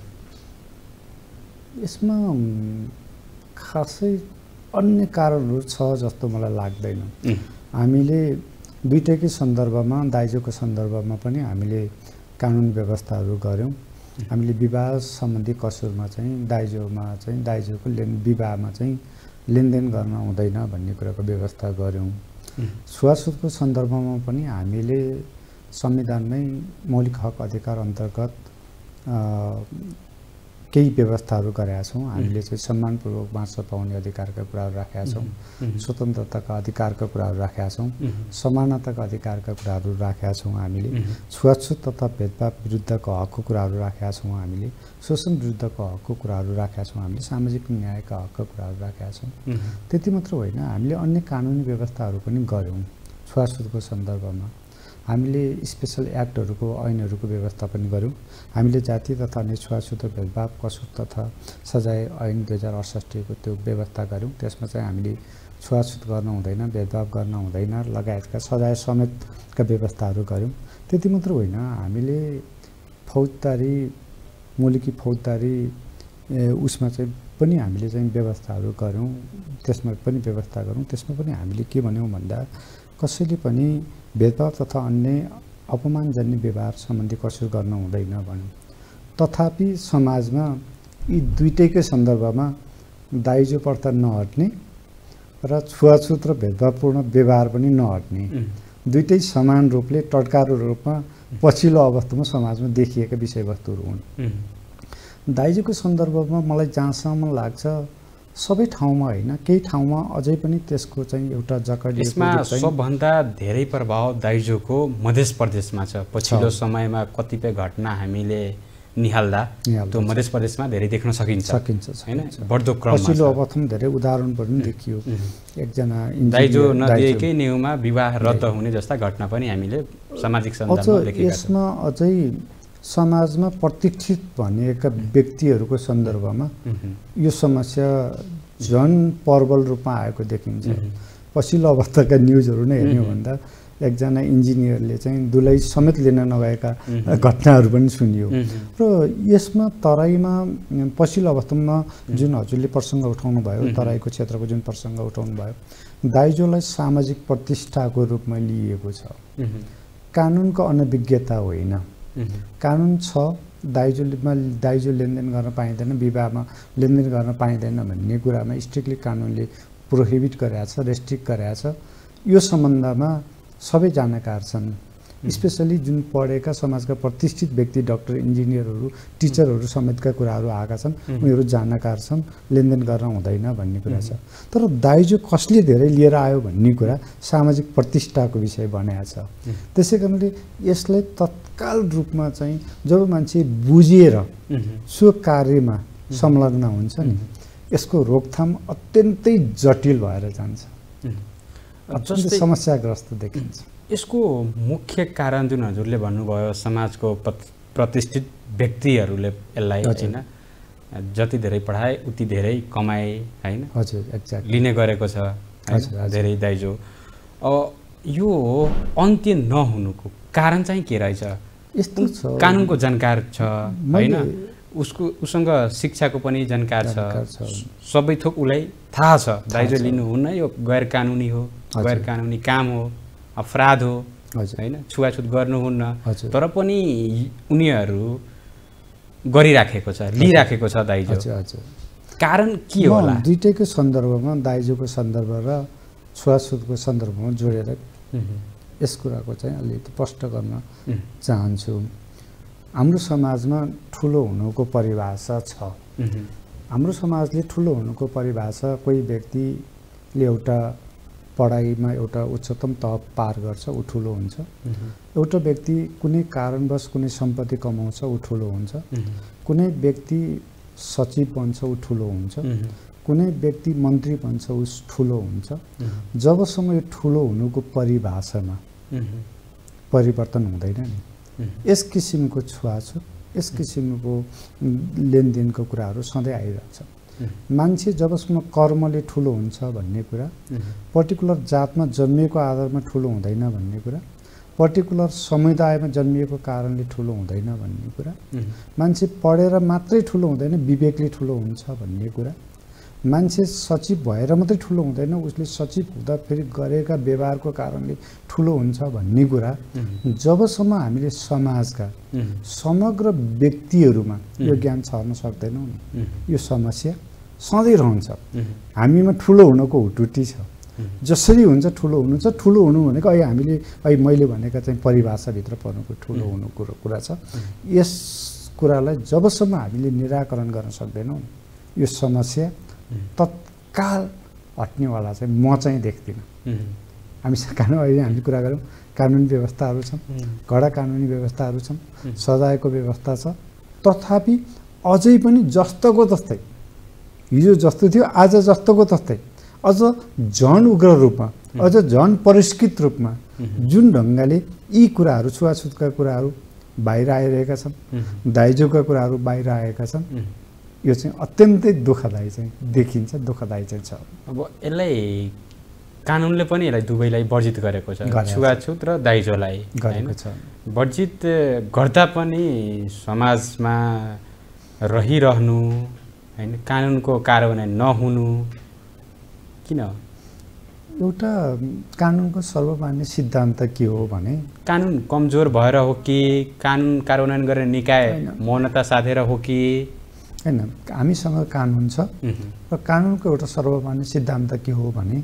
यसमा खासै अन्य कारणहरू छ जस्तो मलाई लाग्दैन। हामीले दुईटैकै सन्दर्भमा, दाइजोको सन्दर्भमा पनि हामीले कानुन व्यवस्थाहरू गऱ्यौँ। हामीले विवाह सम्बन्धी कसुरमा चाहिँ दाइजोमा चाहिँ दाइजोको लेन विवाहमा चाहिँ लेनदेन गर्न हुँदैन भन्ने कुराको व्यवस्था गऱ्यौँ। छुवाछुतको सन्दर्भमा पनि हामीले संविधानमै मौलिक हक अधिकार अन्तर्गत केही व्यवस्थाहरू गरेका छौँ। हामीले चाहिँ सम्मानपूर्वक बाँच्न पाउने अधिकारका कुराहरू राखेका छौँ, स्वतन्त्रताका अधिकारका कुराहरू राखेका छौँ, समानताका अधिकारका कुराहरू राखेका छौँ। हामीले छुवाछुत तथा भेदभाव विरुद्धको हकको कुराहरू राखेका छौँ। हामीले शोषण विरुद्धको हकको कुराहरू राखेका छौँ। हामीले सामाजिक न्यायका हकका कुराहरू राखेका छौँ। त्यति मात्र होइन, हामीले अन्य कानुनी व्यवस्थाहरू पनि गऱ्यौँ। छुवाछुतको सन्दर्भमा हामीले स्पेसल एक्टहरूको, ऐनहरूको व्यवस्था पनि गऱ्यौँ। हामीले जाति तथा अन्य छुवाछुत भेदभाव कसुर तथा सजाय ऐन दुई हजार अडसट्ठीको त्यो व्यवस्था गऱ्यौँ। त्यसमा चाहिँ हामीले छुवाछुत गर्न हुँदैन, भेदभाव गर्न हुँदैन लगायतका सजाय समेतका व्यवस्थाहरू गऱ्यौँ। त्यति मात्र होइन, हामीले फौजदारी मुलुकी फौजदारी उसमा चाहिँ पनि हामीले चाहिँ व्यवस्थाहरू गऱ्यौँ। त्यसमा पनि व्यवस्था गऱ्यौँ। त्यसमा पनि हामीले के भन्यौँ भन्दा कसैले पनि भेदभाव तथा अन्य अपमानजन्य व्यवहार सम्बन्धी कसुर गर्न हुँदैन भन्यौँ। तथापि समाजमा यी दुईटैकै सन्दर्भमा दाइजो प्रथा नहट्ने र छुवाछुत र भेदभावपूर्ण व्यवहार पनि नहट्ने, दुईटै समान रूपले टड्कारो रूपमा पछिल्लो अवस्थामा समाजमा देखिएका विषयवस्तुहरू हुन्। दाइजोको सन्दर्भमा मलाई जहाँसम्म लाग्छ सबै ठाउँमा होइन, केही ठाउँमा अझै पनि त्यसको चाहिँ एउटा जकड यसमा सबभन्दा धेरै प्रभाव दाइजोको मध्य प्रदेशमा छ। पछिल्लो समयमा कतिपय घटना हामीले निहाल्दा निहाल्दा त्यो मध्य प्रदेशमा धेरै देख्न सकिन्छ सकिन्छ हैन बढ्दो क्रममा पछिल्लो अवधिमा धेरै उदाहरण पनि देखियो एकजना दाइजो नदिएकै न्युमा विवाह रद्द हुने जस्ता घटना पनि हामीले सामाजिक सञ्जालमा देखेका छौँ। यसमा अझै समाजमा प्रतिष्ठित भनिएका व्यक्तिहरूको सन्दर्भमा यो समस्या झन् प्रबल रूपमा आएको देखिन्छ। पछिल्लो अवस्थाका न्युजहरू नै हेर्ने हो भन्दा एकजना इन्जिनियरले चाहिँ दुलै समेत लिन नगएका घटनाहरू पनि सुनियो र यसमा तराईमा पछिल्लो अवस्थामा जुन हजुरले प्रसङ्ग उठाउनु भयो तराईको क्षेत्रको जुन प्रसङ्ग उठाउनु भयो दाइजोलाई सामाजिक प्रतिष्ठाको रूपमा लिइएको छ। कानुनको अनभिज्ञता होइन, कानुन छ दाइजोमा दाइजो लेनदेन गर्न पाइँदैन, विवाहमा लेनदेन गर्न पाइँदैन भन्ने कुरामा स्ट्रिक्टली कानुनले प्रोहिबिट गरेको छ, रेस्ट्रिक्ट गरेको छ। यो सम्बन्धमा सबै जानकार छन्, स्पेसली जुन पढेका समाजका प्रतिष्ठित व्यक्ति डाक्टर इन्जिनियरहरू टिचरहरू समेतका कुराहरू आएका छन्, उनीहरू जानकार छन् लेनदेन गर्न हुँदैन भन्ने कुरा छ। तर दाइजो कसले धेरै लिएर आयो भन्ने कुरा सामाजिक प्रतिष्ठाको विषय बनाएको छ। त्यसै कारणले यसलाई तत्काल रूपमा चाहिँ जब मान्छे बुझेर सो कार्यमा संलग्न हुन्छ नि यसको रोकथाम अत्यन्तै जटिल भएर जान्छ, अत्यन्तै समस्याग्रस्त देखिन्छ। यसको मुख्य कारण जुन हजुरले भन्नुभयो समाजको प्रतिष्ठित व्यक्तिहरूले यसलाई हैन जति धेरै पढाए उति धेरै कमाए हैन हजुर एक्ज्याक्टली लिने गरेको छ धेरै दाइजो। यो अन्त्य नहुनुको कारण चाहिँ के रहेछ? यस्तो छ कानुनको जानकार छ हैन, उसको उसँग शिक्षाको पनि जानकार छ, सबै थोक उसलाई थाहा छ दाइजो लिनु हुन्न, यो गैर कानुनी हो, गैर कानुनी काम हो, अपराध हो हैन, छुवाछुत गर्नुहुन्न, तर पनि उनीहरू गरिराखेको छ, लिइराखेको छ दाइजो। कारण के होला? दुईटैको सन्दर्भमा दाइजोको सन्दर्भ र छुवाछुतको सन्दर्भमा जोडेर यस कुराको चाहिँ अलिकति स्पष्ट गर्न चाहन्छु। हाम्रो समाजमा ठुलो हुनुको परिभाषा छ। हाम्रो समाजले ठुलो हुनुको परिभाषा कोही व्यक्तिले एउटा पढाइमा एउटा उच्चतम तह पार गर्छ ऊ ठुलो हुन्छ, एउटा व्यक्ति कुनै कारणवश कुनै सम्पत्ति कमाउँछ ऊ ठुलो हुन्छ, कुनै व्यक्ति सचिव बन्छ ऊ ठुलो हुन्छ, कुनै व्यक्ति मन्त्री बन्छ ऊ ठुलो हुन्छ। जबसम्म यो ठुलो हुनुको परिभाषामा परिवर्तन हुँदैन नि यस किसिमको छुवाछुत यस किसिमको लेनदेनको कुराहरू सधैँ आइरहेछ। मान्छे जबसम्म कर्मले ठुलो हुन्छ भन्ने कुरा, पर्टिकुलर जातमा जन्मिएको आधारमा ठुलो हुँदैन भन्ने कुरा, पर्टिकुलर समुदायमा जन्मिएको कारणले ठुलो हुँदैन भन्ने कुरा, मान्छे पढेर मात्रै ठुलो हुँदैन विवेकले ठुलो हुन्छ भन्ने कुरा, मान्छे सचिव भएर मात्रै ठुलो हुँदैन उसले सचिव हुँदा फेरि गरेका व्यवहारको कारणले ठुलो हुन्छ भन्ने कुरा जबसम्म हामीले समाजका समग्र व्यक्तिहरूमा यो ज्ञान छर्न सक्दैनौँ नि यो समस्या सधैँ रहन्छ। हामीमा ठुलो हुनुको हुटुटी छ, जसरी हुन्छ ठुलो हुनु छ। ठुलो हुनु भनेको अहिले हामीले अहिले मैले भनेका चाहिँ परिभाषाभित्र पर्नुको ठुलो हुनुको कुरा छ। यस कुरालाई जबसम्म हामीले निराकरण गर्न सक्दैनौँ यो समस्या तत्काल हट्नेवाला चाहिँ म चाहिँ देख्दिनँ। हामीसँग कानुन अहिले हामीले कुरा गऱ्यौँ कानुनी व्यवस्थाहरू छन्, कडा कानुनी व्यवस्थाहरू छन्, सजायको व्यवस्था छ, तथापि अझै पनि जस्तोको तस्तै हिजो जस्तो थियो आज जस्तोको तस्तै अझ झन उग्र रूपमा अझ झन परिष्कृत रूपमा जुन ढङ्गले यी कुराहरू छुवाछुतका कुराहरू बाहिर आइरहेका छन्, दाइजोका कुराहरू बाहिर आएका छन्, यो चाहिँ अत्यन्तै दुःखदायी चाहिँ देखिन्छ, दुःखदायी चाहिँ छ। अब यसलाई कानुनले पनि यसलाई दुवैलाई वर्जित गरेको छ, छुवाछुत र दाइजोलाई गरेको छ। वर्जित गर्दा पनि समाजमा रहिरहनु हैन, कानुनको कार्यान्वयन नहुनु किन? एउटा कानुनको सर्वमान्य सिद्धान्त के हो भने कानुन कमजोर भएर हो कि कानुन कार्यान्वयन गर्ने निकाय मौनता साधेर हो कि हैन? हामीसँग कानुन छ र कानुनको एउटा सर्वमान्य सिद्धान्त के हो भने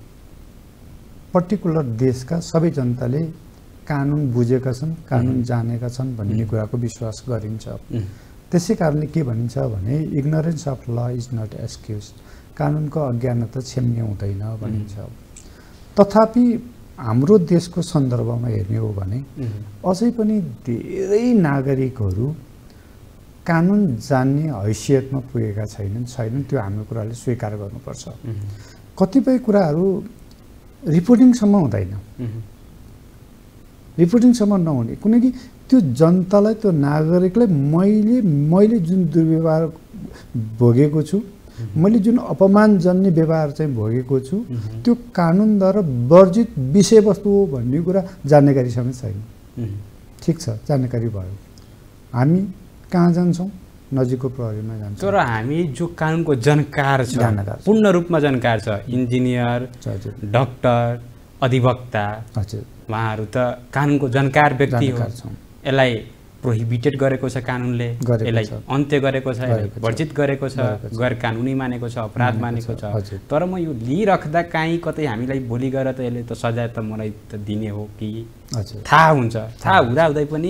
पर्टिकुलर देशका सबै जनताले कानुन बुझेका छन्, कानुन जानेका छन् भन्ने कुराको विश्वास गरिन्छ। त्यसै कारणले के भनिन्छ भने ignorance of law is not excuse, कानुनको अज्ञानता क्षम्य हुँदैन भनिन्छ। तथापि हाम्रो देशको सन्दर्भमा हेर्ने हो भने अझै पनि धेरै नागरिकहरू कानुन जान्ने हैसियतमा पुगेका छैनन् छैनन् त्यो हाम्रो कुराले स्वीकार गर्नुपर्छ। कतिपय कुराहरू रिपोर्टिङसम्म हुँदैन, रिपोर्टिङसम्म नहुने कुनै कि त्यो जनतालाई त्यो नागरिकलाई मैले मैले जुन दुर्व्यवहार भोगेको छु, मैले जुन अपमानजन्य व्यवहार चाहिँ भोगेको छु त्यो कानुनद्वारा वर्जित विषयवस्तु हो भन्ने कुरा जानकारी समेत छैन। ठिक छ, जानकारी भयो, हामी कहाँ जान्छौँ? नजिकको प्रहरीमा जान्छौँ। तर हामी जो कानुनको जानकार छ, पूर्ण रूपमा जानकार छ, इन्जिनियर, डाक्टर, अधिवक्ता, हजुर, उहाँहरू त कानुनको जानकार व्यक्ति हो। यसलाई प्रोहिबिटेड गरेको छ कानुनले, यसलाई अन्त्य गरेको छ, वर्जित गरेको छ, गैर कानुनी मानेको छ, अपराध मानेको छ। तर म यो लिइराख्दा काहीँ कतै हामीलाई भोलि गएर त यसले त सजाय त मलाई त दिने हो कि थाहा हुन्छ, थाहा हुँदा हुँदै पनि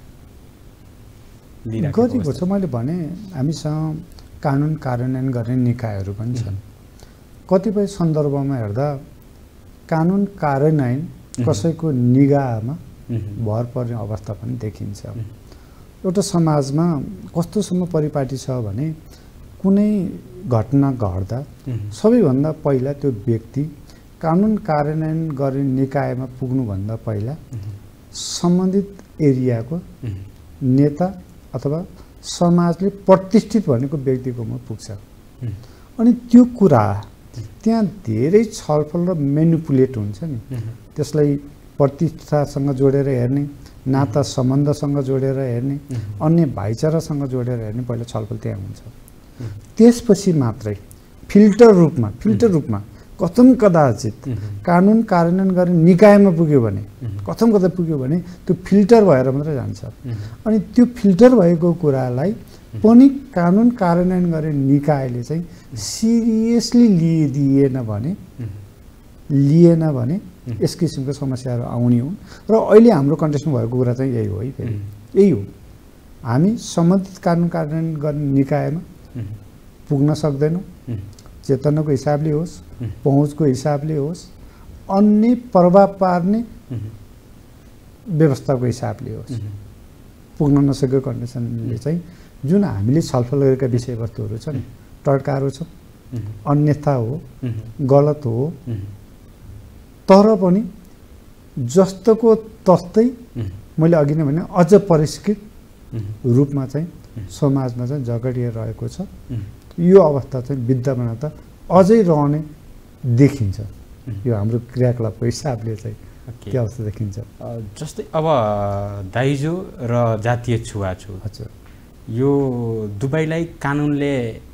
गरेको छ। मैले भने हामीसँग कानुन कार्यान्वयन गर्ने निकायहरू पनि छन्। कतिपय सन्दर्भमा हेर्दा कानुन कार्यान्वयन कसैको निगाहमा भर पर्ने अवस्था पनि देखिन्छ। एउटा समाजमा कस्तोसम्म परिपाटी छ भने कुनै घटना घट्दा सबैभन्दा पहिला त्यो व्यक्ति कानुन कार्यान्वयन गर्ने निकायमा पुग्नुभन्दा पहिला सम्बन्धित एरियाको नेता अथवा समाजले प्रतिष्ठित भनेको व्यक्तिकोमा पुग्छ। अनि त्यो कुरा त्यहाँ धेरै छलफल र मेनिपुलेट हुन्छ नि। त्यसलाई प्रतिष्ठासँग जोडेर हेर्ने, नाता सम्बन्धसँग जोडेर हेर्ने, अन्य भाइचारासँग जोडेर हेर्ने पहिला छलफल त्यहाँ हुन्छ। त्यसपछि मात्रै फिल्टर रूपमा फिल्टर रूपमा कथम कदाचित कानुन कार्यान्वयन गर्ने निकायमा पुग्यो भने कथम कता पुग्यो भने त्यो फिल्टर भएर मात्रै जान्छ। अनि त्यो फिल्टर भएको कुरालाई पनि कानुन कार्यान्वयन गर्ने निकायले चाहिँ सिरियसली लिइदिएन भने लिएन भने यस किसिमको समस्याहरू आउने हुन्। र अहिले हाम्रो कन्टेक्स्टमा भएको कुरा चाहिँ यही हो है, फेरि यही हो। हामी सम्बन्धित कानुन कार्यान्वयन गर्ने निकायमा पुग्न सक्दैनौँ, चेतनाको हिसाबले होस्, पहुँचको हिसाबले होस्, अन्य प्रभाव पार्ने व्यवस्थाको हिसाबले होस्, पुग्न नसकेको कन्डिसनले चाहिँ जुन हामीले छलफल गरेका विषयवस्तुहरू छन् टड्कारो छ, अन्यथा हो, गलत हो, तर पनि जस्तोको तस्तै मैले अघि नै भने अझ परिष्कृत रूपमा चाहिँ समाजमा चाहिँ जगडिरहेको छ। यो अवस्था चाहिँ विद्यमान त अझै रहने देखिन्छ। यो हाम्रो क्रियाकलापको हिसाबले चाहिँ त्यो अवस्था देखिन्छ। जस्तै अब दाइजो र जातीय छुवाछुत, हजुर, यो दुवैलाई कानुनले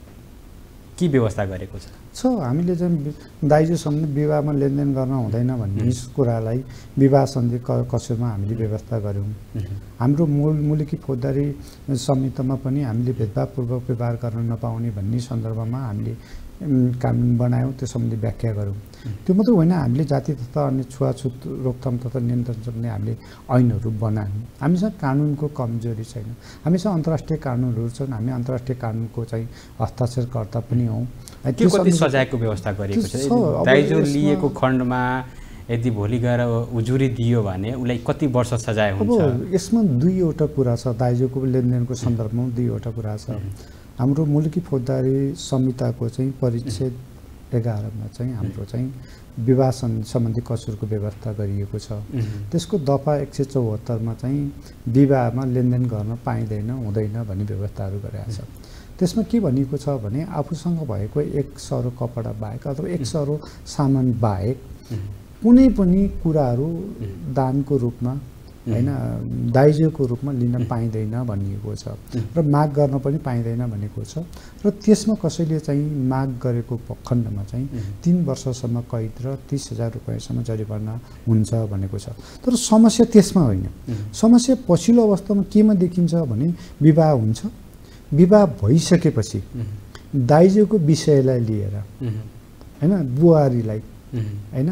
के व्यवस्था गरेको छ? छ हामीले चाहिँ दाइजोसम्म विवाहमा लेनदेन गर्न हुँदैन भन्ने कुरालाई विवाह सन्धि कसुरमा हामीले व्यवस्था गऱ्यौँ। हाम्रो मूल मुलुकी फौजदारी संहितामा पनि हामीले भेदभावपूर्वक व्यवहार गर्न नपाउने भन्ने सन्दर्भमा हामीले कानुन बनायौँ, त्यो सम्बन्धी व्याख्या गऱ्यौँ। त्यो मात्रै होइन, हामीले जाति तथा अन्य छुवाछुत रोकथाम तथा नियन्त्रण गर्ने हामीले ऐनहरू बनायौँ। हामीसँग कानुनको कमजोरी छैन, हामीसँग अन्तर्राष्ट्रिय कानुनहरू छन्, हामी अन्तर्राष्ट्रिय कानुनको चाहिँ हस्ताक्षरकर्ता पनि हौँ। त्यो कति सजायको व्यवस्था गरेको छ? दाइजो लिएको खण्डमा यदि भोलि गएर उजुरी दियो भने उसलाई कति वर्ष सजाय हुन्छ? अब यसमा दुईवटा कुरा छ, दाइजोको लेनदेनको सन्दर्भमा दुईवटा कुरा छ। हाम्रो मुलुकी फौजदारी संहिताको चाहिँ परिच्छेद एघारमा चाहिँ हाम्रो चाहिँ विवाह सम्बन्धी कसुरको व्यवस्था गरिएको छ। त्यसको दफा एक सय चौहत्तरमा चाहिँ विवाहमा लेनदेन गर्न पाइँदैन हुँदैन भन्ने व्यवस्थाहरू गरेका छ। त्यसमा के भनिएको छ भने आफूसँग भएको एक सरो कपडा बाहेक अथवा एक सरो सामान बाहेक कुनै पनि कुराहरू दानको रूपमा हैन दाइजोको रूपमा लिन पाइँदैन भनिएको छ र माग गर्न पनि पाइँदैन भनेको छ। र त्यसमा कसैले चाहिँ माग गरेको खण्डमा चाहिँ तीन वर्षसम्म कैद र तीस हजार रुपियाँसम्म जरिवाना हुन्छ भनेको छ। तर समस्या त्यसमा होइन, समस्या पछिल्लो अवस्थामा केमा देखिन्छ भने विवाह हुन्छ, विवाह भइसकेपछि दाइजोको विषयलाई लिएर हैन बुहारीलाई हैन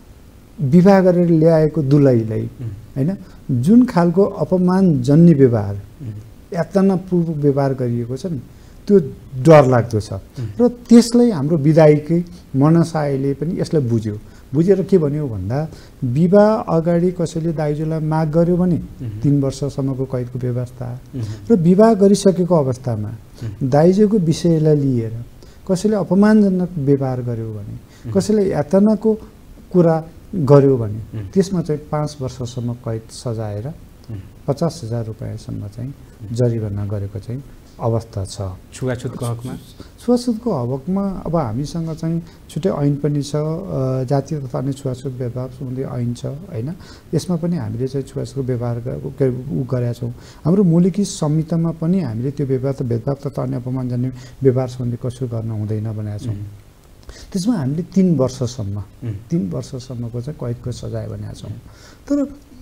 विवाह गरेर ल्याएको दुलहीलाई हैन जुन खालको अपमानजन्य व्यवहार यातनापूर्वक व्यवहार गरिएको छ नि त्यो डरलाग्दो छ। र त्यसलाई हाम्रो विधायिकै मनसायले पनि यसलाई बुझ्यो, बुझेर के भन्यो भन्दा विवाह अगाडि कसैले दाइजोलाई माग गर्यो भने तीन वर्षसम्मको कैदको व्यवस्था र विवाह गरिसकेको अवस्थामा दाइजोको विषयलाई लिएर कसैले अपमानजनक व्यवहार गर्यो भने कसैले यातनाको कुरा गर्यो भने त्यसमा चाहिँ पाँच वर्षसम्म कैद सजाएर पचास हजार रुपियाँसम्म चाहिँ जरिवाना गरेको चाहिँ अवस्था छ छुवाछुतको हकमा। छुवाछुतको हकमा अब हामीसँग चाहिँ छुट्टै ऐन पनि छ, जातीय तथा अन्य छुवाछुत व्यवहार सम्बन्धी ऐन छ होइन। यसमा पनि हामीले चाहिँ छुवाछुतको व्यवहार उ गरेका छौँ। हाम्रो मौलिकी संहितामा पनि हामीले त्यो व्यवहार त भेदभाव तथा अन्य अपमानजन्य व्यवहार सम्बन्धी कसो गर्न हुँदैन भनेका छौँ। त्यसमा हामीले तिन वर्षसम्म तिन वर्षसम्मको चाहिँ कैदको सजाय भनेका छौँ। तर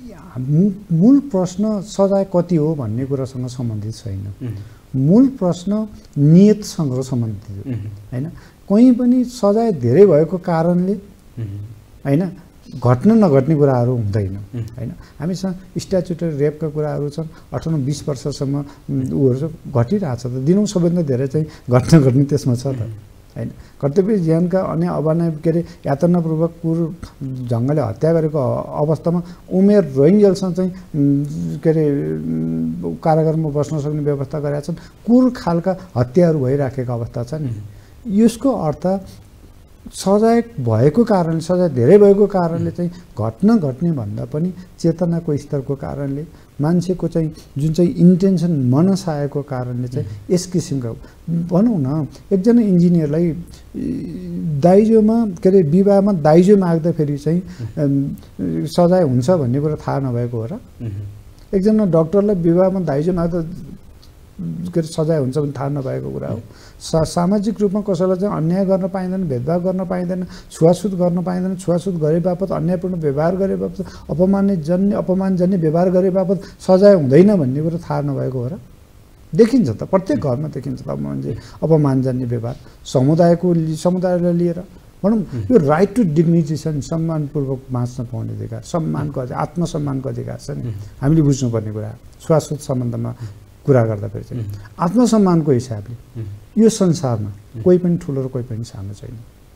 मूल प्रश्न सजाय कति हो भन्ने कुरासँग सम्बन्धित छैन। मूल प्रश्न नियतसँग सम्बन्धित होइन। कहीँ पनि सजाय धेरै भएको कारणले होइन घट्न नघट्ने कुराहरू हुँदैन होइन। हामीसँग स्ट्याच्युटरी रेपका कुराहरू छन्, अठाउन्न बिस वर्षसम्म ऊहरू घटिरहेछ त, दिनौँ सबैभन्दा धेरै चाहिँ घट्न घट्ने त्यसमा छ त होइन। कर्तव्य जीवनका अन्य अवनय के अरे यातनापूर्वक कुर ढङ्गले हत्या गरेको अवस्थामा उमेर रोइन्जेलसँग चाहिँ के अरे कारागारमा बस्न सक्ने व्यवस्था गरेका छन्। कुर खालका हत्याहरू भइराखेको अवस्था छ नि। यसको अर्थ सजाय भएको कारणले, सजाय धेरै भएको कारणले चाहिँ घट्न घट्ने भन्दा पनि चेतनाको स्तरको कारणले, मान्छेको चाहिँ जुन चाहिँ इन्टेन्सन मनसायको कारणले चाहिँ यस किसिमका भनौँ न, एकजना इन्जिनियरलाई दाइजोमा के अरे विवाहमा दाइजो माग्दाखेरि चाहिँ सजाय हुन्छ भन्ने कुरा थाहा नभएको हो र? एकजना डक्टरलाई विवाहमा दाइजो माग्दा के अरे सजाय हुन्छ भने थाहा नभएको कुरा हो। सा सामाजिक रूपमा कसैलाई चाहिँ अन्याय गर्न पाइँदैन, भेदभाव गर्न पाइँदैन, छुवाछुत गर्न पाइँदैन, छुवाछुत गरे बापत अन्यायपूर्ण व्यवहार गरे बापत अपमानजन्य अपमानजन्य व्यवहार गरे बापत सजाय हुँदैन भन्ने कुरा थाहा नभएको हो र? देखिन्छ त, प्रत्येक घरमा देखिन्छ त मान्छे अपमानजन्य व्यवहार समुदायको समुदायलाई लिएर भनौँ। यो राइट टु डिग्निटी छ नि, सम्मानपूर्वक बाँच्न पाउने अधिकार, सम्मानको अधिकार, आत्मसम्मानको अधिकार छ नि। हामीले बुझ्नुपर्ने कुरा छुवाछुत सम्बन्धमा कुरा गर्दाखेरि चाहिँ आत्मसम्मानको हिसाबले यो संसारमा कोही पनि ठुलो र कोही पनि सानो छैन।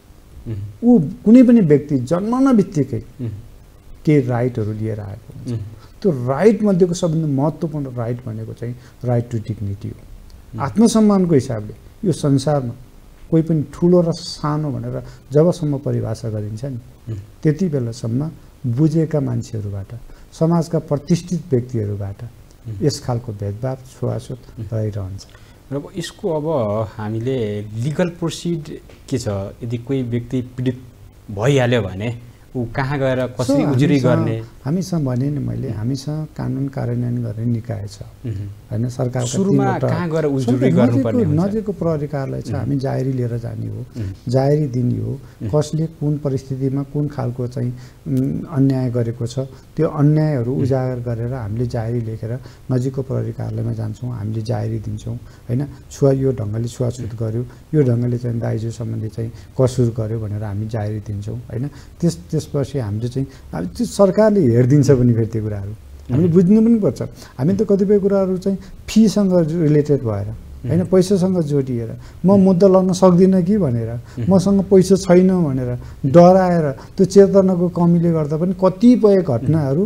ऊ कुनै पनि व्यक्ति जन्मन बित्तिकै केही राइटहरू लिएर आएको हुन्छ। त्यो राइट मध्येको सबभन्दा महत्त्वपूर्ण राइट भनेको चाहिँ राइट टु डिग्निटी हो। आत्मसम्मानको हिसाबले यो संसारमा कोही पनि ठुलो र सानो भनेर जबसम्म परिभाषा गरिन्छ नि, त्यति बेलासम्म बुझेका मान्छेहरूबाट, समाजका प्रतिष्ठित व्यक्तिहरूबाट यस खालको भेदभाव छुवाछुत रहिरहन्छ। र यसको अब हामीले लिगल प्रोसिड के छ? यदि कोही व्यक्ति पीडित भइहाल्यो भने ऊ कहाँ गएर कसरी उजुरी गर्ने? हामीसँग भने नि मैले, हामीसँग कानुन कार्यान्वयन गर्ने निकाय छ होइन। सरकारका सुरुमा कहाँ गएर उजुरी गर्नुपर्ने हुन्छ? नजिकको प्रहरी कार्यालय छ, हामी जाहेरी लिएर जाने हो, जाहेरी दिने हो। कसले कुन परिस्थितिमा कुन खालको चाहिँ अन्याय गरेको छ त्यो अन्यायहरू उजागर गरेर हामीले जाहेरी लेखेर नजिकको प्रहरी कार्यालयमा जान्छौँ, हामीले जाहेरी दिन्छौँ होइन। छुवा यो ढङ्गले छुवाछुत गर्यो, यो ढङ्गले चाहिँ दाइजो सम्बन्धी चाहिँ कसुर गर्यो भनेर हामी जाहेरी दिन्छौँ होइन। त्यस त्यसपछि हामीले चाहिँ त्यो सरकारले हेरिदिन्छ पनि फेरि त्यो कुराहरू हामीले बुझ्नु पनि पर्छ। हामी त कतिपय कुराहरू चाहिँ फीसँग रिलेटेड भएर होइन, पैसासँग जोडिएर म मुद्दा लड्न सक्दिनँ कि भनेर, मसँग पैसा छैन भनेर डराएर त्यो चेतनाको कमीले गर्दा पनि कतिपय घटनाहरू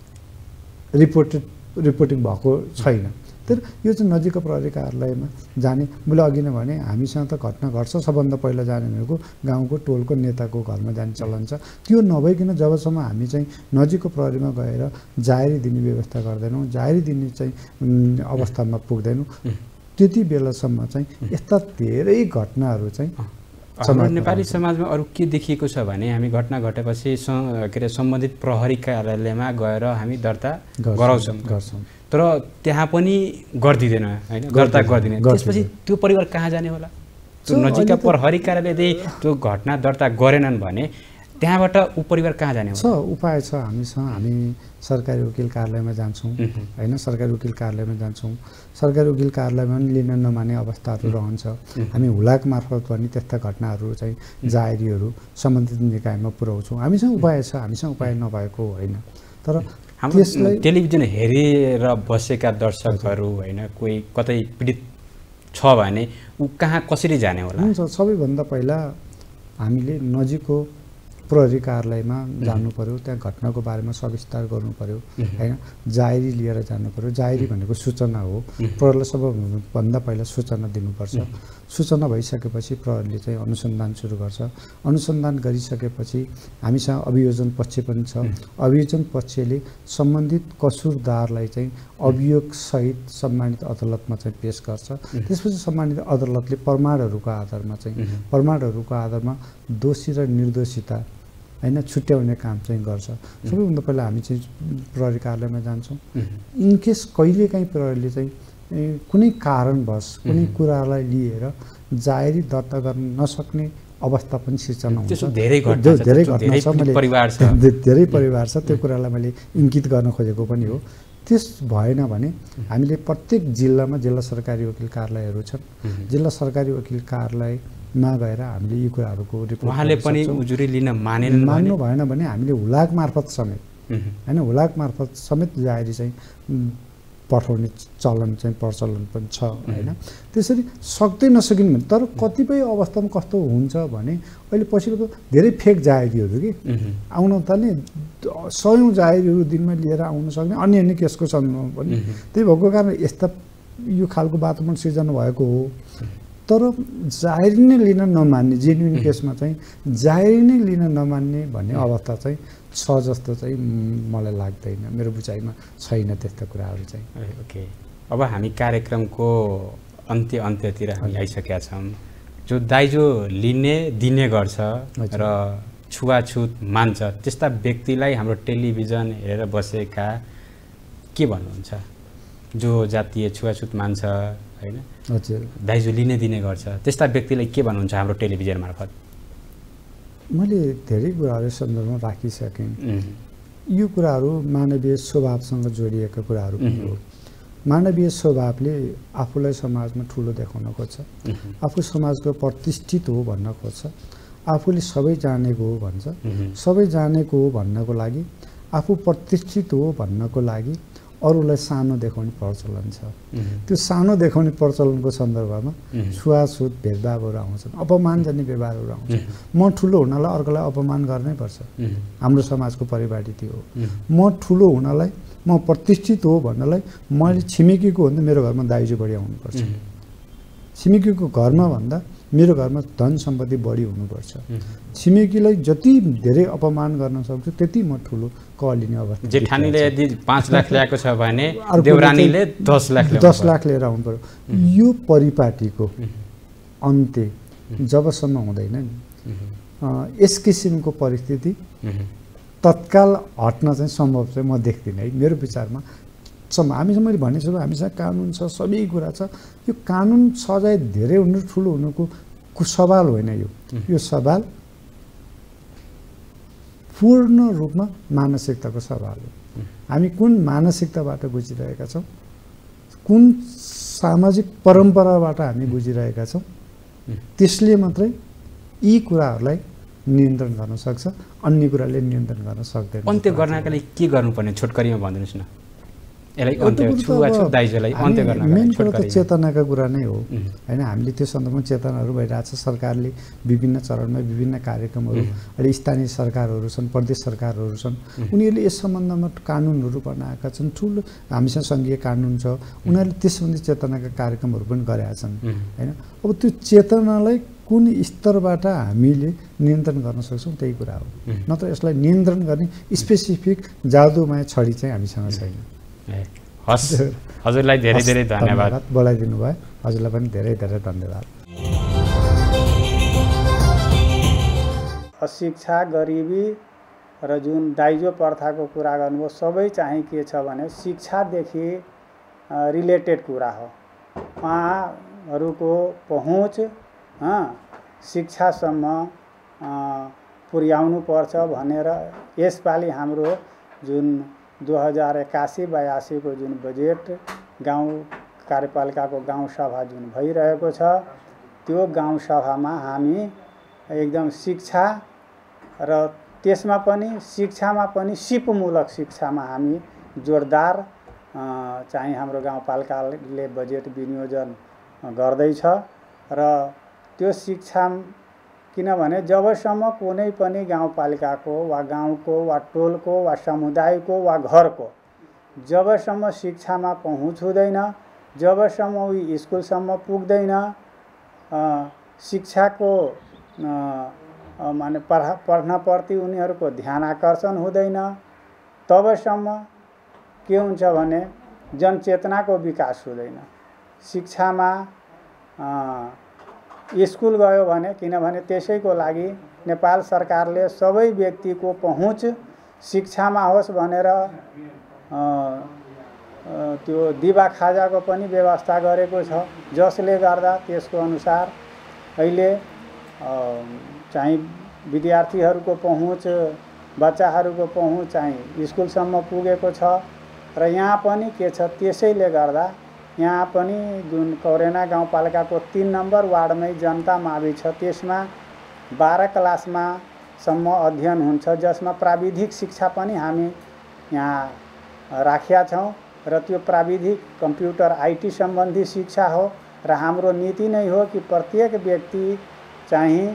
रिपोर्टेड रिपोर्टिङ भएको छैन। तर यो चाहिँ नजिकको प्रहरी कार्यालयमा जाने, मैले अघि नै भने हामीसँग त घटना घट्छ सबभन्दा पहिला जाने भनेको गाउँको टोलको नेताको घरमा जाने चलन छ। त्यो नभइकन जबसम्म हामी चाहिँ नजिकको प्रहरीमा गएर जाहेरी दिने व्यवस्था गर्दैनौँ, जाहेरी दिने चाहिँ अवस्थामा पुग्दैनौँ, त्यति बेलासम्म चाहिँ यस्ता धेरै घटनाहरू चाहिँ हाम्रो नेपाली समाजमा अरू के देखिएको छ भने हामी घटना घटेपछि के अरे सम्बन्धित प्रहरी कार्यालयमा गएर हामी दर्ता गराउँछौँ गर्छौँ तर त्यहाँ पनि गरिदिँदैन होइन, दर्ता गरिदिँदैन। त्यसपछि त्यो परिवार कहाँ जाने होला? त्यो नजिकका प्रहरी कार्यालयले त्यो घटना दर्ता गरेनन् भने त्यहाँबाट ऊ परिवार कहाँ जाने छ? उपाय छ हामीसँग। हामी सरकारी वकिल कार्यालयमा जान्छौँ होइन, सरकारी वकिल कार्यालयमा जान्छौँ। सरकारी वकिल कार्यालयमा पनि लिन नमाने अवस्थाहरू रहन्छ। हामी हुलाक मार्फत पनि त्यस्ता घटनाहरू चाहिँ जाहेरीहरू सम्बन्धित निकायमा पुर्याउँछौँ। हामीसँग उपाय छ, हामीसँग उपाय नभएको होइन। तर त्यसलाई टेलिभिजन हेरेर बसेका दर्शकहरू होइन, कोही कतै पीडित छ भने ऊ कहाँ कसरी जाने होला? हुन्छ, सबैभन्दा पहिला हामीले नजिकको प्रहरी कार्यालयमा जानु पर्यो, त्यहाँ घटनाको बारेमा सविस्तार गर्नु पर्यो हैन, जाहेरी लिएर जानु पर्यो। जाहेरी भनेको सूचना हो, प्रहरीलाई सबभन्दा पहिला सूचना दिनुपर्छ। सूचना भइसकेपछि प्रहरीले चाहिँ अनुसन्धान सुरु गर्छ। अनुसन्धान गरिसकेपछि हामीसँग अभियोजन पक्ष पनि छ। अभियोजन पक्षले सम्बन्धित कसुरदारलाई चाहिँ अभियोगसहित सम्मानित अदालतमा चाहिँ पेश गर्छ। त्यसपछि सम्मानित अदालतले प्रमाणहरूको आधारमा चाहिँ प्रमाणहरूको आधारमा दोषी र निर्दोषिता हैन छुट्याउने काम चाहिँ गर्छ। सबैभन्दा पहिला हामी चाहिँ प्रहरी कार्यालयमा जान्छौँ। इनकेस कहिलेकाहीँ प्रहरीले चाहिँ कुनै कारणवश कुनै कुरालाई लिएर जाहेरी दर्ता गर्न नसक्ने अवस्था पनि सिर्जना हुन्छ। धेरै धेरै घटना छ, मैले धेरै परिवार छ, त्यो कुरालाई मैले इङ्गित गर्न खोजेको पनि हो। त्यस भएन भने हामीले प्रत्येक जिल्लामा जिल्ला सरकारी वकिल कार्यालयहरू छन्। जिल्ला सरकारी वकिल कार्यालयमा गएर हामीले यी कुराहरूको रिपोर्ट उहाँले पनि उजुरी लिन मानेन मान्नु भएन भने हामीले हुलाक मार्फत समेत हैन हुलाक मार्फत समेत जाहेरी चाहिँ पठाउने चलन चाहिँ प्रचलन पनि छ हैन। त्यसरी सक्दै नसकिन् भने तर कतिपय अवस्थामा कस्तो हुन्छ भने अहिले पछिल्लो धेरै फेक जाहेरीहरू कि आउन थाल्ने सयौँ जाहेरीहरू दिनमा लिएर आउन सक्ने अन्य अन्य केसको सन्दर्भमा पनि त्यही भएको कारण यस्ता यो खालको वातावरण सिर्जना भएको हो। तर जाहेरी नै लिन नमान्ने जेन्युन केसमा चाहिँ जाहेरी नै लिन नमान्ने भन्ने अवस्था चाहिँ छ जस्तो चाहिँ मलाई लाग्दैन, मेरो बुझाइमा छैन त्यस्ता कुराहरू चाहिँ। ओके, अब हामी कार्यक्रमको अन्त्य अन्त्यतिर हामी आइसकेका छौँ। जो दाइजो लिने दिने गर्छ र छुवाछुत मान्छ त्यस्ता व्यक्तिलाई हाम्रो टेलिभिजन हेरेर बसेका के भन्नुहुन्छ? जो जातीय छुवाछुत मान्छ हैन, हजुर, दाइजो लिने दिने गर्छ त्यस्ता व्यक्तिलाई के भन्नुहुन्छ हाम्रो टेलिभिजन मार्फत? मैले धेरै कुराहरू सन्दर्भमा राखिसकेँ। यो कुराहरू मानवीय स्वभावसँग जोडिएका कुराहरू पनि हो। मानवीय स्वभावले आफूलाई समाजमा ठुलो देखाउन खोज्छ, आफू समाजको प्रतिष्ठित हो भन्न खोज्छ, आफूले सबै जानेको हो भन्छ। सबै जानेको हो भन्नको लागि, आफू प्रतिष्ठित हो भन्नको लागि अरूलाई सानो देखाउने प्रचलन छ। त्यो सानो देखाउने प्रचलनको सन्दर्भमा छुवाछुत भेदभावहरू आउँछन्, अपमानजन्य व्यवहारहरू आउँछन्। म ठुलो हुनलाई अर्कोलाई अपमान गर्नै पर्छ, हाम्रो समाजको परिपाटी त्यो हो। म ठुलो हुनलाई, म प्रतिष्ठित हो भन्नलाई मैले छिमेकीको भन्दा मेरो घरमा दाइजो बढी आउनुपर्छ, छिमेकीको घरमा भन्दा मेरो घरमा धन सम्पत्ति बढी हुनुपर्छ। छिमेकीलाई जति धेरै अपमान गर्न सक्छु त्यति म ठुलो कहलिने अवस्था। जेठानीले यदि पाँच लाख ल्याएको छ भने देवरानीले दस लाख दस लाख लिएर आउनु पर्यो। यो परिपाटीको अन्त्य जबसम्म हुँदैन नि यस किसिमको परिस्थिति तत्काल हट्न चाहिँ सम्भव चाहिँ म देख्दिनँ है, मेरो विचारमा। हामीसँग मैले भनेको छु हामीसँग कानुन छ, सबै कुरा छ। यो कानुन सजाय धेरै हुनु ठुलो हुनुको सवाल होइन, यो यो सवाल पूर्ण रूपमा मानसिकताको सवाल हो। हामी कुन मानसिकताबाट बुझिरहेका छौँ, कुन सामाजिक परम्पराबाट हामी बुझिरहेका छौँ, त्यसले मात्रै यी कुराहरूलाई नियन्त्रण गर्न सक्छ, अन्य कुराले नियन्त्रण गर्न सक्दैन। अन्त्य गर्नका लागि के गर्नुपर्ने छोटकरीमा भनिदिनुहोस् न। यसलाई अन्त्य छुवाछुत दाइजोलाई अन्त्य गर्न मेन कुरा त चेतनाका कुरा नै हो हैन। हामीले त्यो सन्दर्भमा चेतनाहरू भइरहेछ। सरकारले विभिन्न चरणमा विभिन्न कार्यक्रमहरू, अहिले स्थानीय सरकारहरू छन्, प्रदेश सरकारहरू छन्, उनीहरूले यस सम्बन्धमा कानुनहरू बनाएका छन्। ठुलो हामीसँग सङ्घीय कानुन छ, उनीहरूले त्यस सम्बन्धी चेतनाका कार्यक्रमहरू पनि गरेका छन् हैन। अब त्यो चेतनालाई कुन स्तरबाट हामीले नियन्त्रण गर्न सक्छौँ त्यही कुरा हो, नत्र यसलाई नियन्त्रण गर्ने स्पेसिफिक जादुमय छडी चाहिँ हामीसँग छैन। हस्, हजुरलाई धेरै धेरै धन्यवाद बोलाइदिनु भयो। हजुरलाई पनि धेरै धेरै धन्यवाद। अशिक्षा, गरिबी र जुन दाइजो प्रथाको कुरा गर्नुभयो, सबै चाहिँ के छ भने शिक्षादेखि रिलेटेड कुरा हो। उहाँहरूको पहुँच शिक्षासम्म पुर्याउनु पर्छ भनेर यसपालि हाम्रो जुन दो हजार एकासी बयासीको जुन बजेट गाउँ कार्यपालिकाको गाउँ सभा जुन भइरहेको छ, त्यो गाउँ सभामा हामी एकदम शिक्षा र त्यसमा पनि शिक्षामा पनि सिपमूलक शिक्षामा हामी जोरदार चाहिँ हाम्रो गाउँपालिकाले बजेट विनियोजन गर्दैछ र त्यो शिक्षा किनभने जबसम्म कुनै पनि गाउँपालिकाको वा गाउँको वा टोलको वा समुदायको वा घरको जबसम्म शिक्षामा पहुँच हुँदैन, जबसम्म ऊ स्कुलसम्म पुग्दैन, शिक्षाको माने पढा पढ्नप्रति उनीहरूको ध्यान आकर्षण हुँदैन, तबसम्म के हुन्छ भने जनचेतनाको विकास हुँदैन। शिक्षामा स्कुल गयो भने, किनभने त्यसैको लागि नेपाल सरकारले सबै व्यक्तिको पहुँच शिक्षामा होस् भनेर त्यो दिवा खाजाको पनि व्यवस्था गरेको छ, जसले गर्दा त्यसको अनुसार अहिले चाहिँ विद्यार्थीहरूको पहुँच, बच्चाहरूको पहुँच चाहिँ स्कुलसम्म पुगेको छ। र यहाँ पनि के छ, त्यसैले गर्दा यहाँ पनि जुन कौरेना गाउँपालिकाको तीन नम्बर वार्डमै जनता मावि छ, त्यसमा बाह्र क्लासमा सम्म अध्ययन हुन्छ, जसमा प्राविधिक शिक्षा पनि हामी यहाँ राखेका छौँ। र त्यो प्राविधिक कम्प्युटर आइटी सम्बन्धी शिक्षा हो। र हाम्रो नीति नै हो कि प्रत्येक व्यक्ति चाहिँ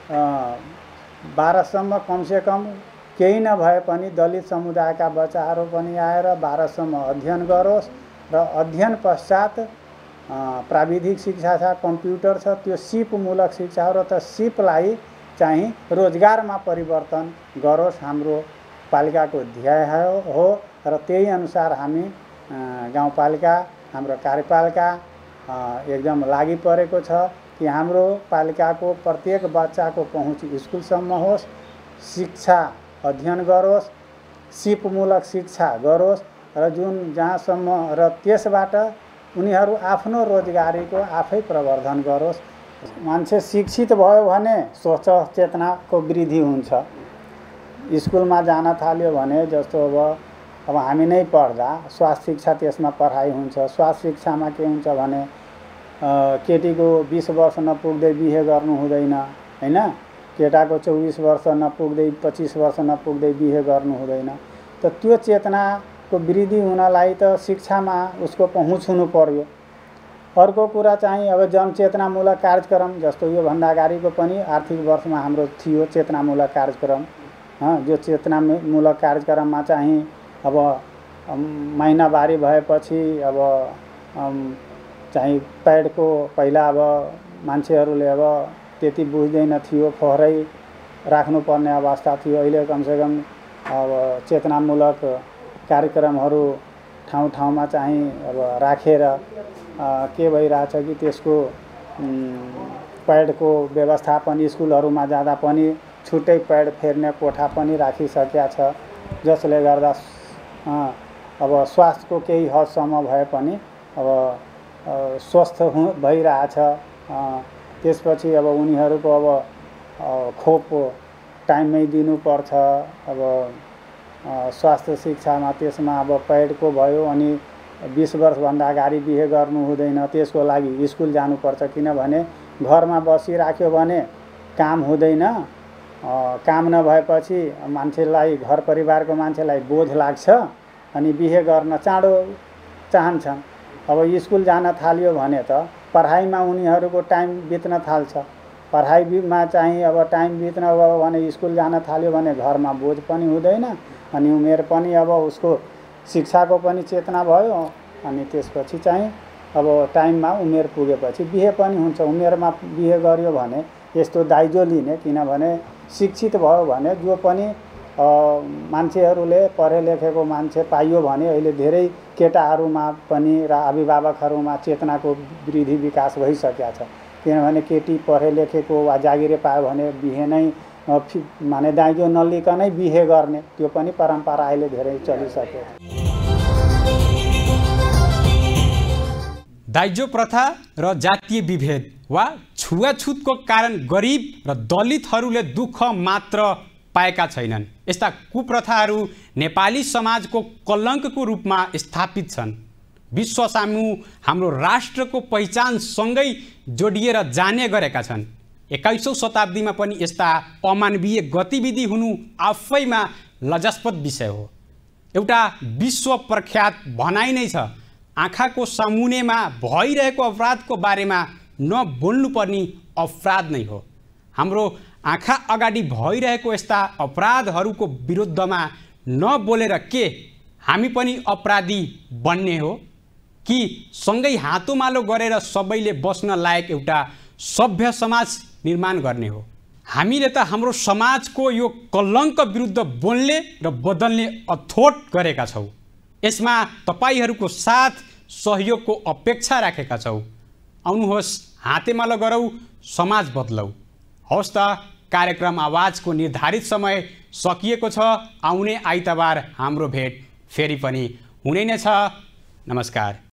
बाह्रसम्म कमसेकम केही नभए पनि दलित समुदायका बच्चाहरू पनि आएर बाह्रसम्म अध्ययन गरोस् र अध्ययन पश्चात प्राविधिक शिक्षा छ, कम्प्युटर छ, त्यो सिपमूलक शिक्षा हो र त सिपलाई चाहिँ रोजगारमा परिवर्तन गरोस् हाम्रो पालिकाको ध्येय हो। र त्यही अनुसार हामी गाउँपालिका, हाम्रो कार्यपालिका एकदम लागि परेको छ कि हाम्रो पालिकाको प्रत्येक बच्चाको पहुँच स्कुलसम्म होस्, शिक्षा अध्ययन गरोस्, सिपमूलक शिक्षा गरोस् र जुन जहाँसम्म र त्यसबाट उनीहरू आफ्नो रोजगारीको आफै प्रवर्धन गरोस्। मान्छे शिक्षित भयो भने सोच चेतनाको वृद्धि हुन्छ। स्कुलमा जान थाल्यो भने जस्तो अब अब हामी नै पढ्दा स्वास्थ्य शिक्षा त्यसमा पढाइ हुन्छ। स्वास्थ्य शिक्षामा के हुन्छ भने केटीको बीस वर्ष नपुग्दै बिहे गर्नु हुँदैन हैन, केटाको चौबीस वर्ष नपुग्दै पच्चीस वर्ष नपुग्दै बिहे गर्नु हुँदैन। त त्यो चेतनाको वृद्धि हुनलाई त शिक्षामा उसको पहुँच हुनु पर्यो। अर्को कुरा चाहिँ अब जनचेतनामूलक कार्यक्रम, जस्तो यो भन्दा अगाडिको पनि आर्थिक वर्षमा हाम्रो थियो चेतनामूलक कार्यक्रम। जो चेतनामूलक कार्यक्रममा चाहिँ अब महिनावारी भएपछि अब चाहिँ प्याडको पहिला अब मान्छेहरूले अब त्यति बुझ्दैन थियो, फोहोरै राख्नुपर्ने अवस्था थियो। अहिले कमसेकम अब चेतनामूलक कार्यक्रमहरू ठाउँ ठाउँमा चाहिँ अब राखेर के भइरहेछ कि त्यसको प्याडको व्यवस्थापन स्कुलहरूमा जाँदा पनि छुट्टै प्याड फेर्ने कोठा पनि राखिसकेका छ, जसले गर्दा अब स्वास्थ्यको केही हदसम्म भए पनि अब स्वस्थ भइरहेछ। त्यसपछि अब उनीहरूको अब खोप टाइममै दिनुपर्छ। अब स्वास्थ्य शिक्षामा त्यसमा अब प्याडको भयो, अनि बीस वर्षभन्दा अगाडि बिहे गर्नु हुँदैन, त्यसको लागि स्कुल जानुपर्छ। किनभने घरमा बसिराख्यो भने काम हुँदैन, काम नभएपछि मान्छेलाई, घर परिवारको मान्छेलाई बोझ लाग्छ अनि बिहे गर्न चाँडो चाहन्छन्। अब स्कुल जान थाल्यो भने त पढाइमा उनीहरूको टाइम बित्न थाल्छ। पढाइमा चाहिँ अब टाइम बित्न गयो भने स्कुल जान थाल्यो भने घरमा बोझ पनि हुँदैन, अनि उमेर पनि अब उसको शिक्षाको पनि चेतना भयो, अनि त्यसपछि चाहिँ अब टाइममा उमेर पुगेपछि बिहे पनि हुन्छ। उमेरमा बिहे गर्यो भने यस्तो दाइजो लिने, किनभने शिक्षित भयो भने जो पनि मान्छेहरूले पढे लेखेको मान्छे पाइयो भने अहिले धेरै केटाहरूमा पनि र अभिभावकहरूमा चेतनाको वृद्धि विकास भइसकेको छ। किनभने केटी पढे लेखेको वा जागिरे पायो भने बिहे नै माने दाइजो नलिकनै बिहे गर्ने, त्यो पनि परम्परा अहिले धेरै चलिसक्यो। दाइजो प्रथा र जातीय विभेद वा छुवाछुतको कारण गरिब र दलितहरूले दुःख मात्र पाएका छैनन्। यस्ता कुप्रथाहरू नेपाली समाजको कलङ्कको रूपमा स्थापित छन्। विश्वसामु हाम्रो राष्ट्रको पहिचानसँगै जोडिएर जाने गरेका छन्। एक्काइसौँ शताब्दीमा पनि यस्ता अमानवीय गतिविधि हुनु आफैमा लज्जास्पद विषय हो। एउटा विश्व प्रख्यात भनाइ नै छ, आँखाको सामुनेमा भइरहेको अपराधको बारेमा नबोल्नुपर्ने अपराध नै हो। हाम्रो आँखा अगाडि भइरहेको यस्ता अपराधहरूको विरुद्धमा नबोलेर के हामी पनि अपराधी बन्ने हो कि सँगै हातोमालो गरेर सबैले बस्न लायक एउटा सभ्य समाज निर्माण गर्ने हो? हामीले त हाम्रो समाजको यो कलङ्क विरुद्ध बोल्ने र बदल्ने अथोट गरेका छौँ। यसमा तपाईहरूको साथ सहयोगको अपेक्षा राखेका छौँ। आउनुहोस् हातेमालो गरौँ, समाज बदलौँ। हवस् त, कार्यक्रम आवाजको निर्धारित समय सकिएको छ। आउने आइतबार हाम्रो भेट फेरि पनि हुने नै छ। नमस्कार।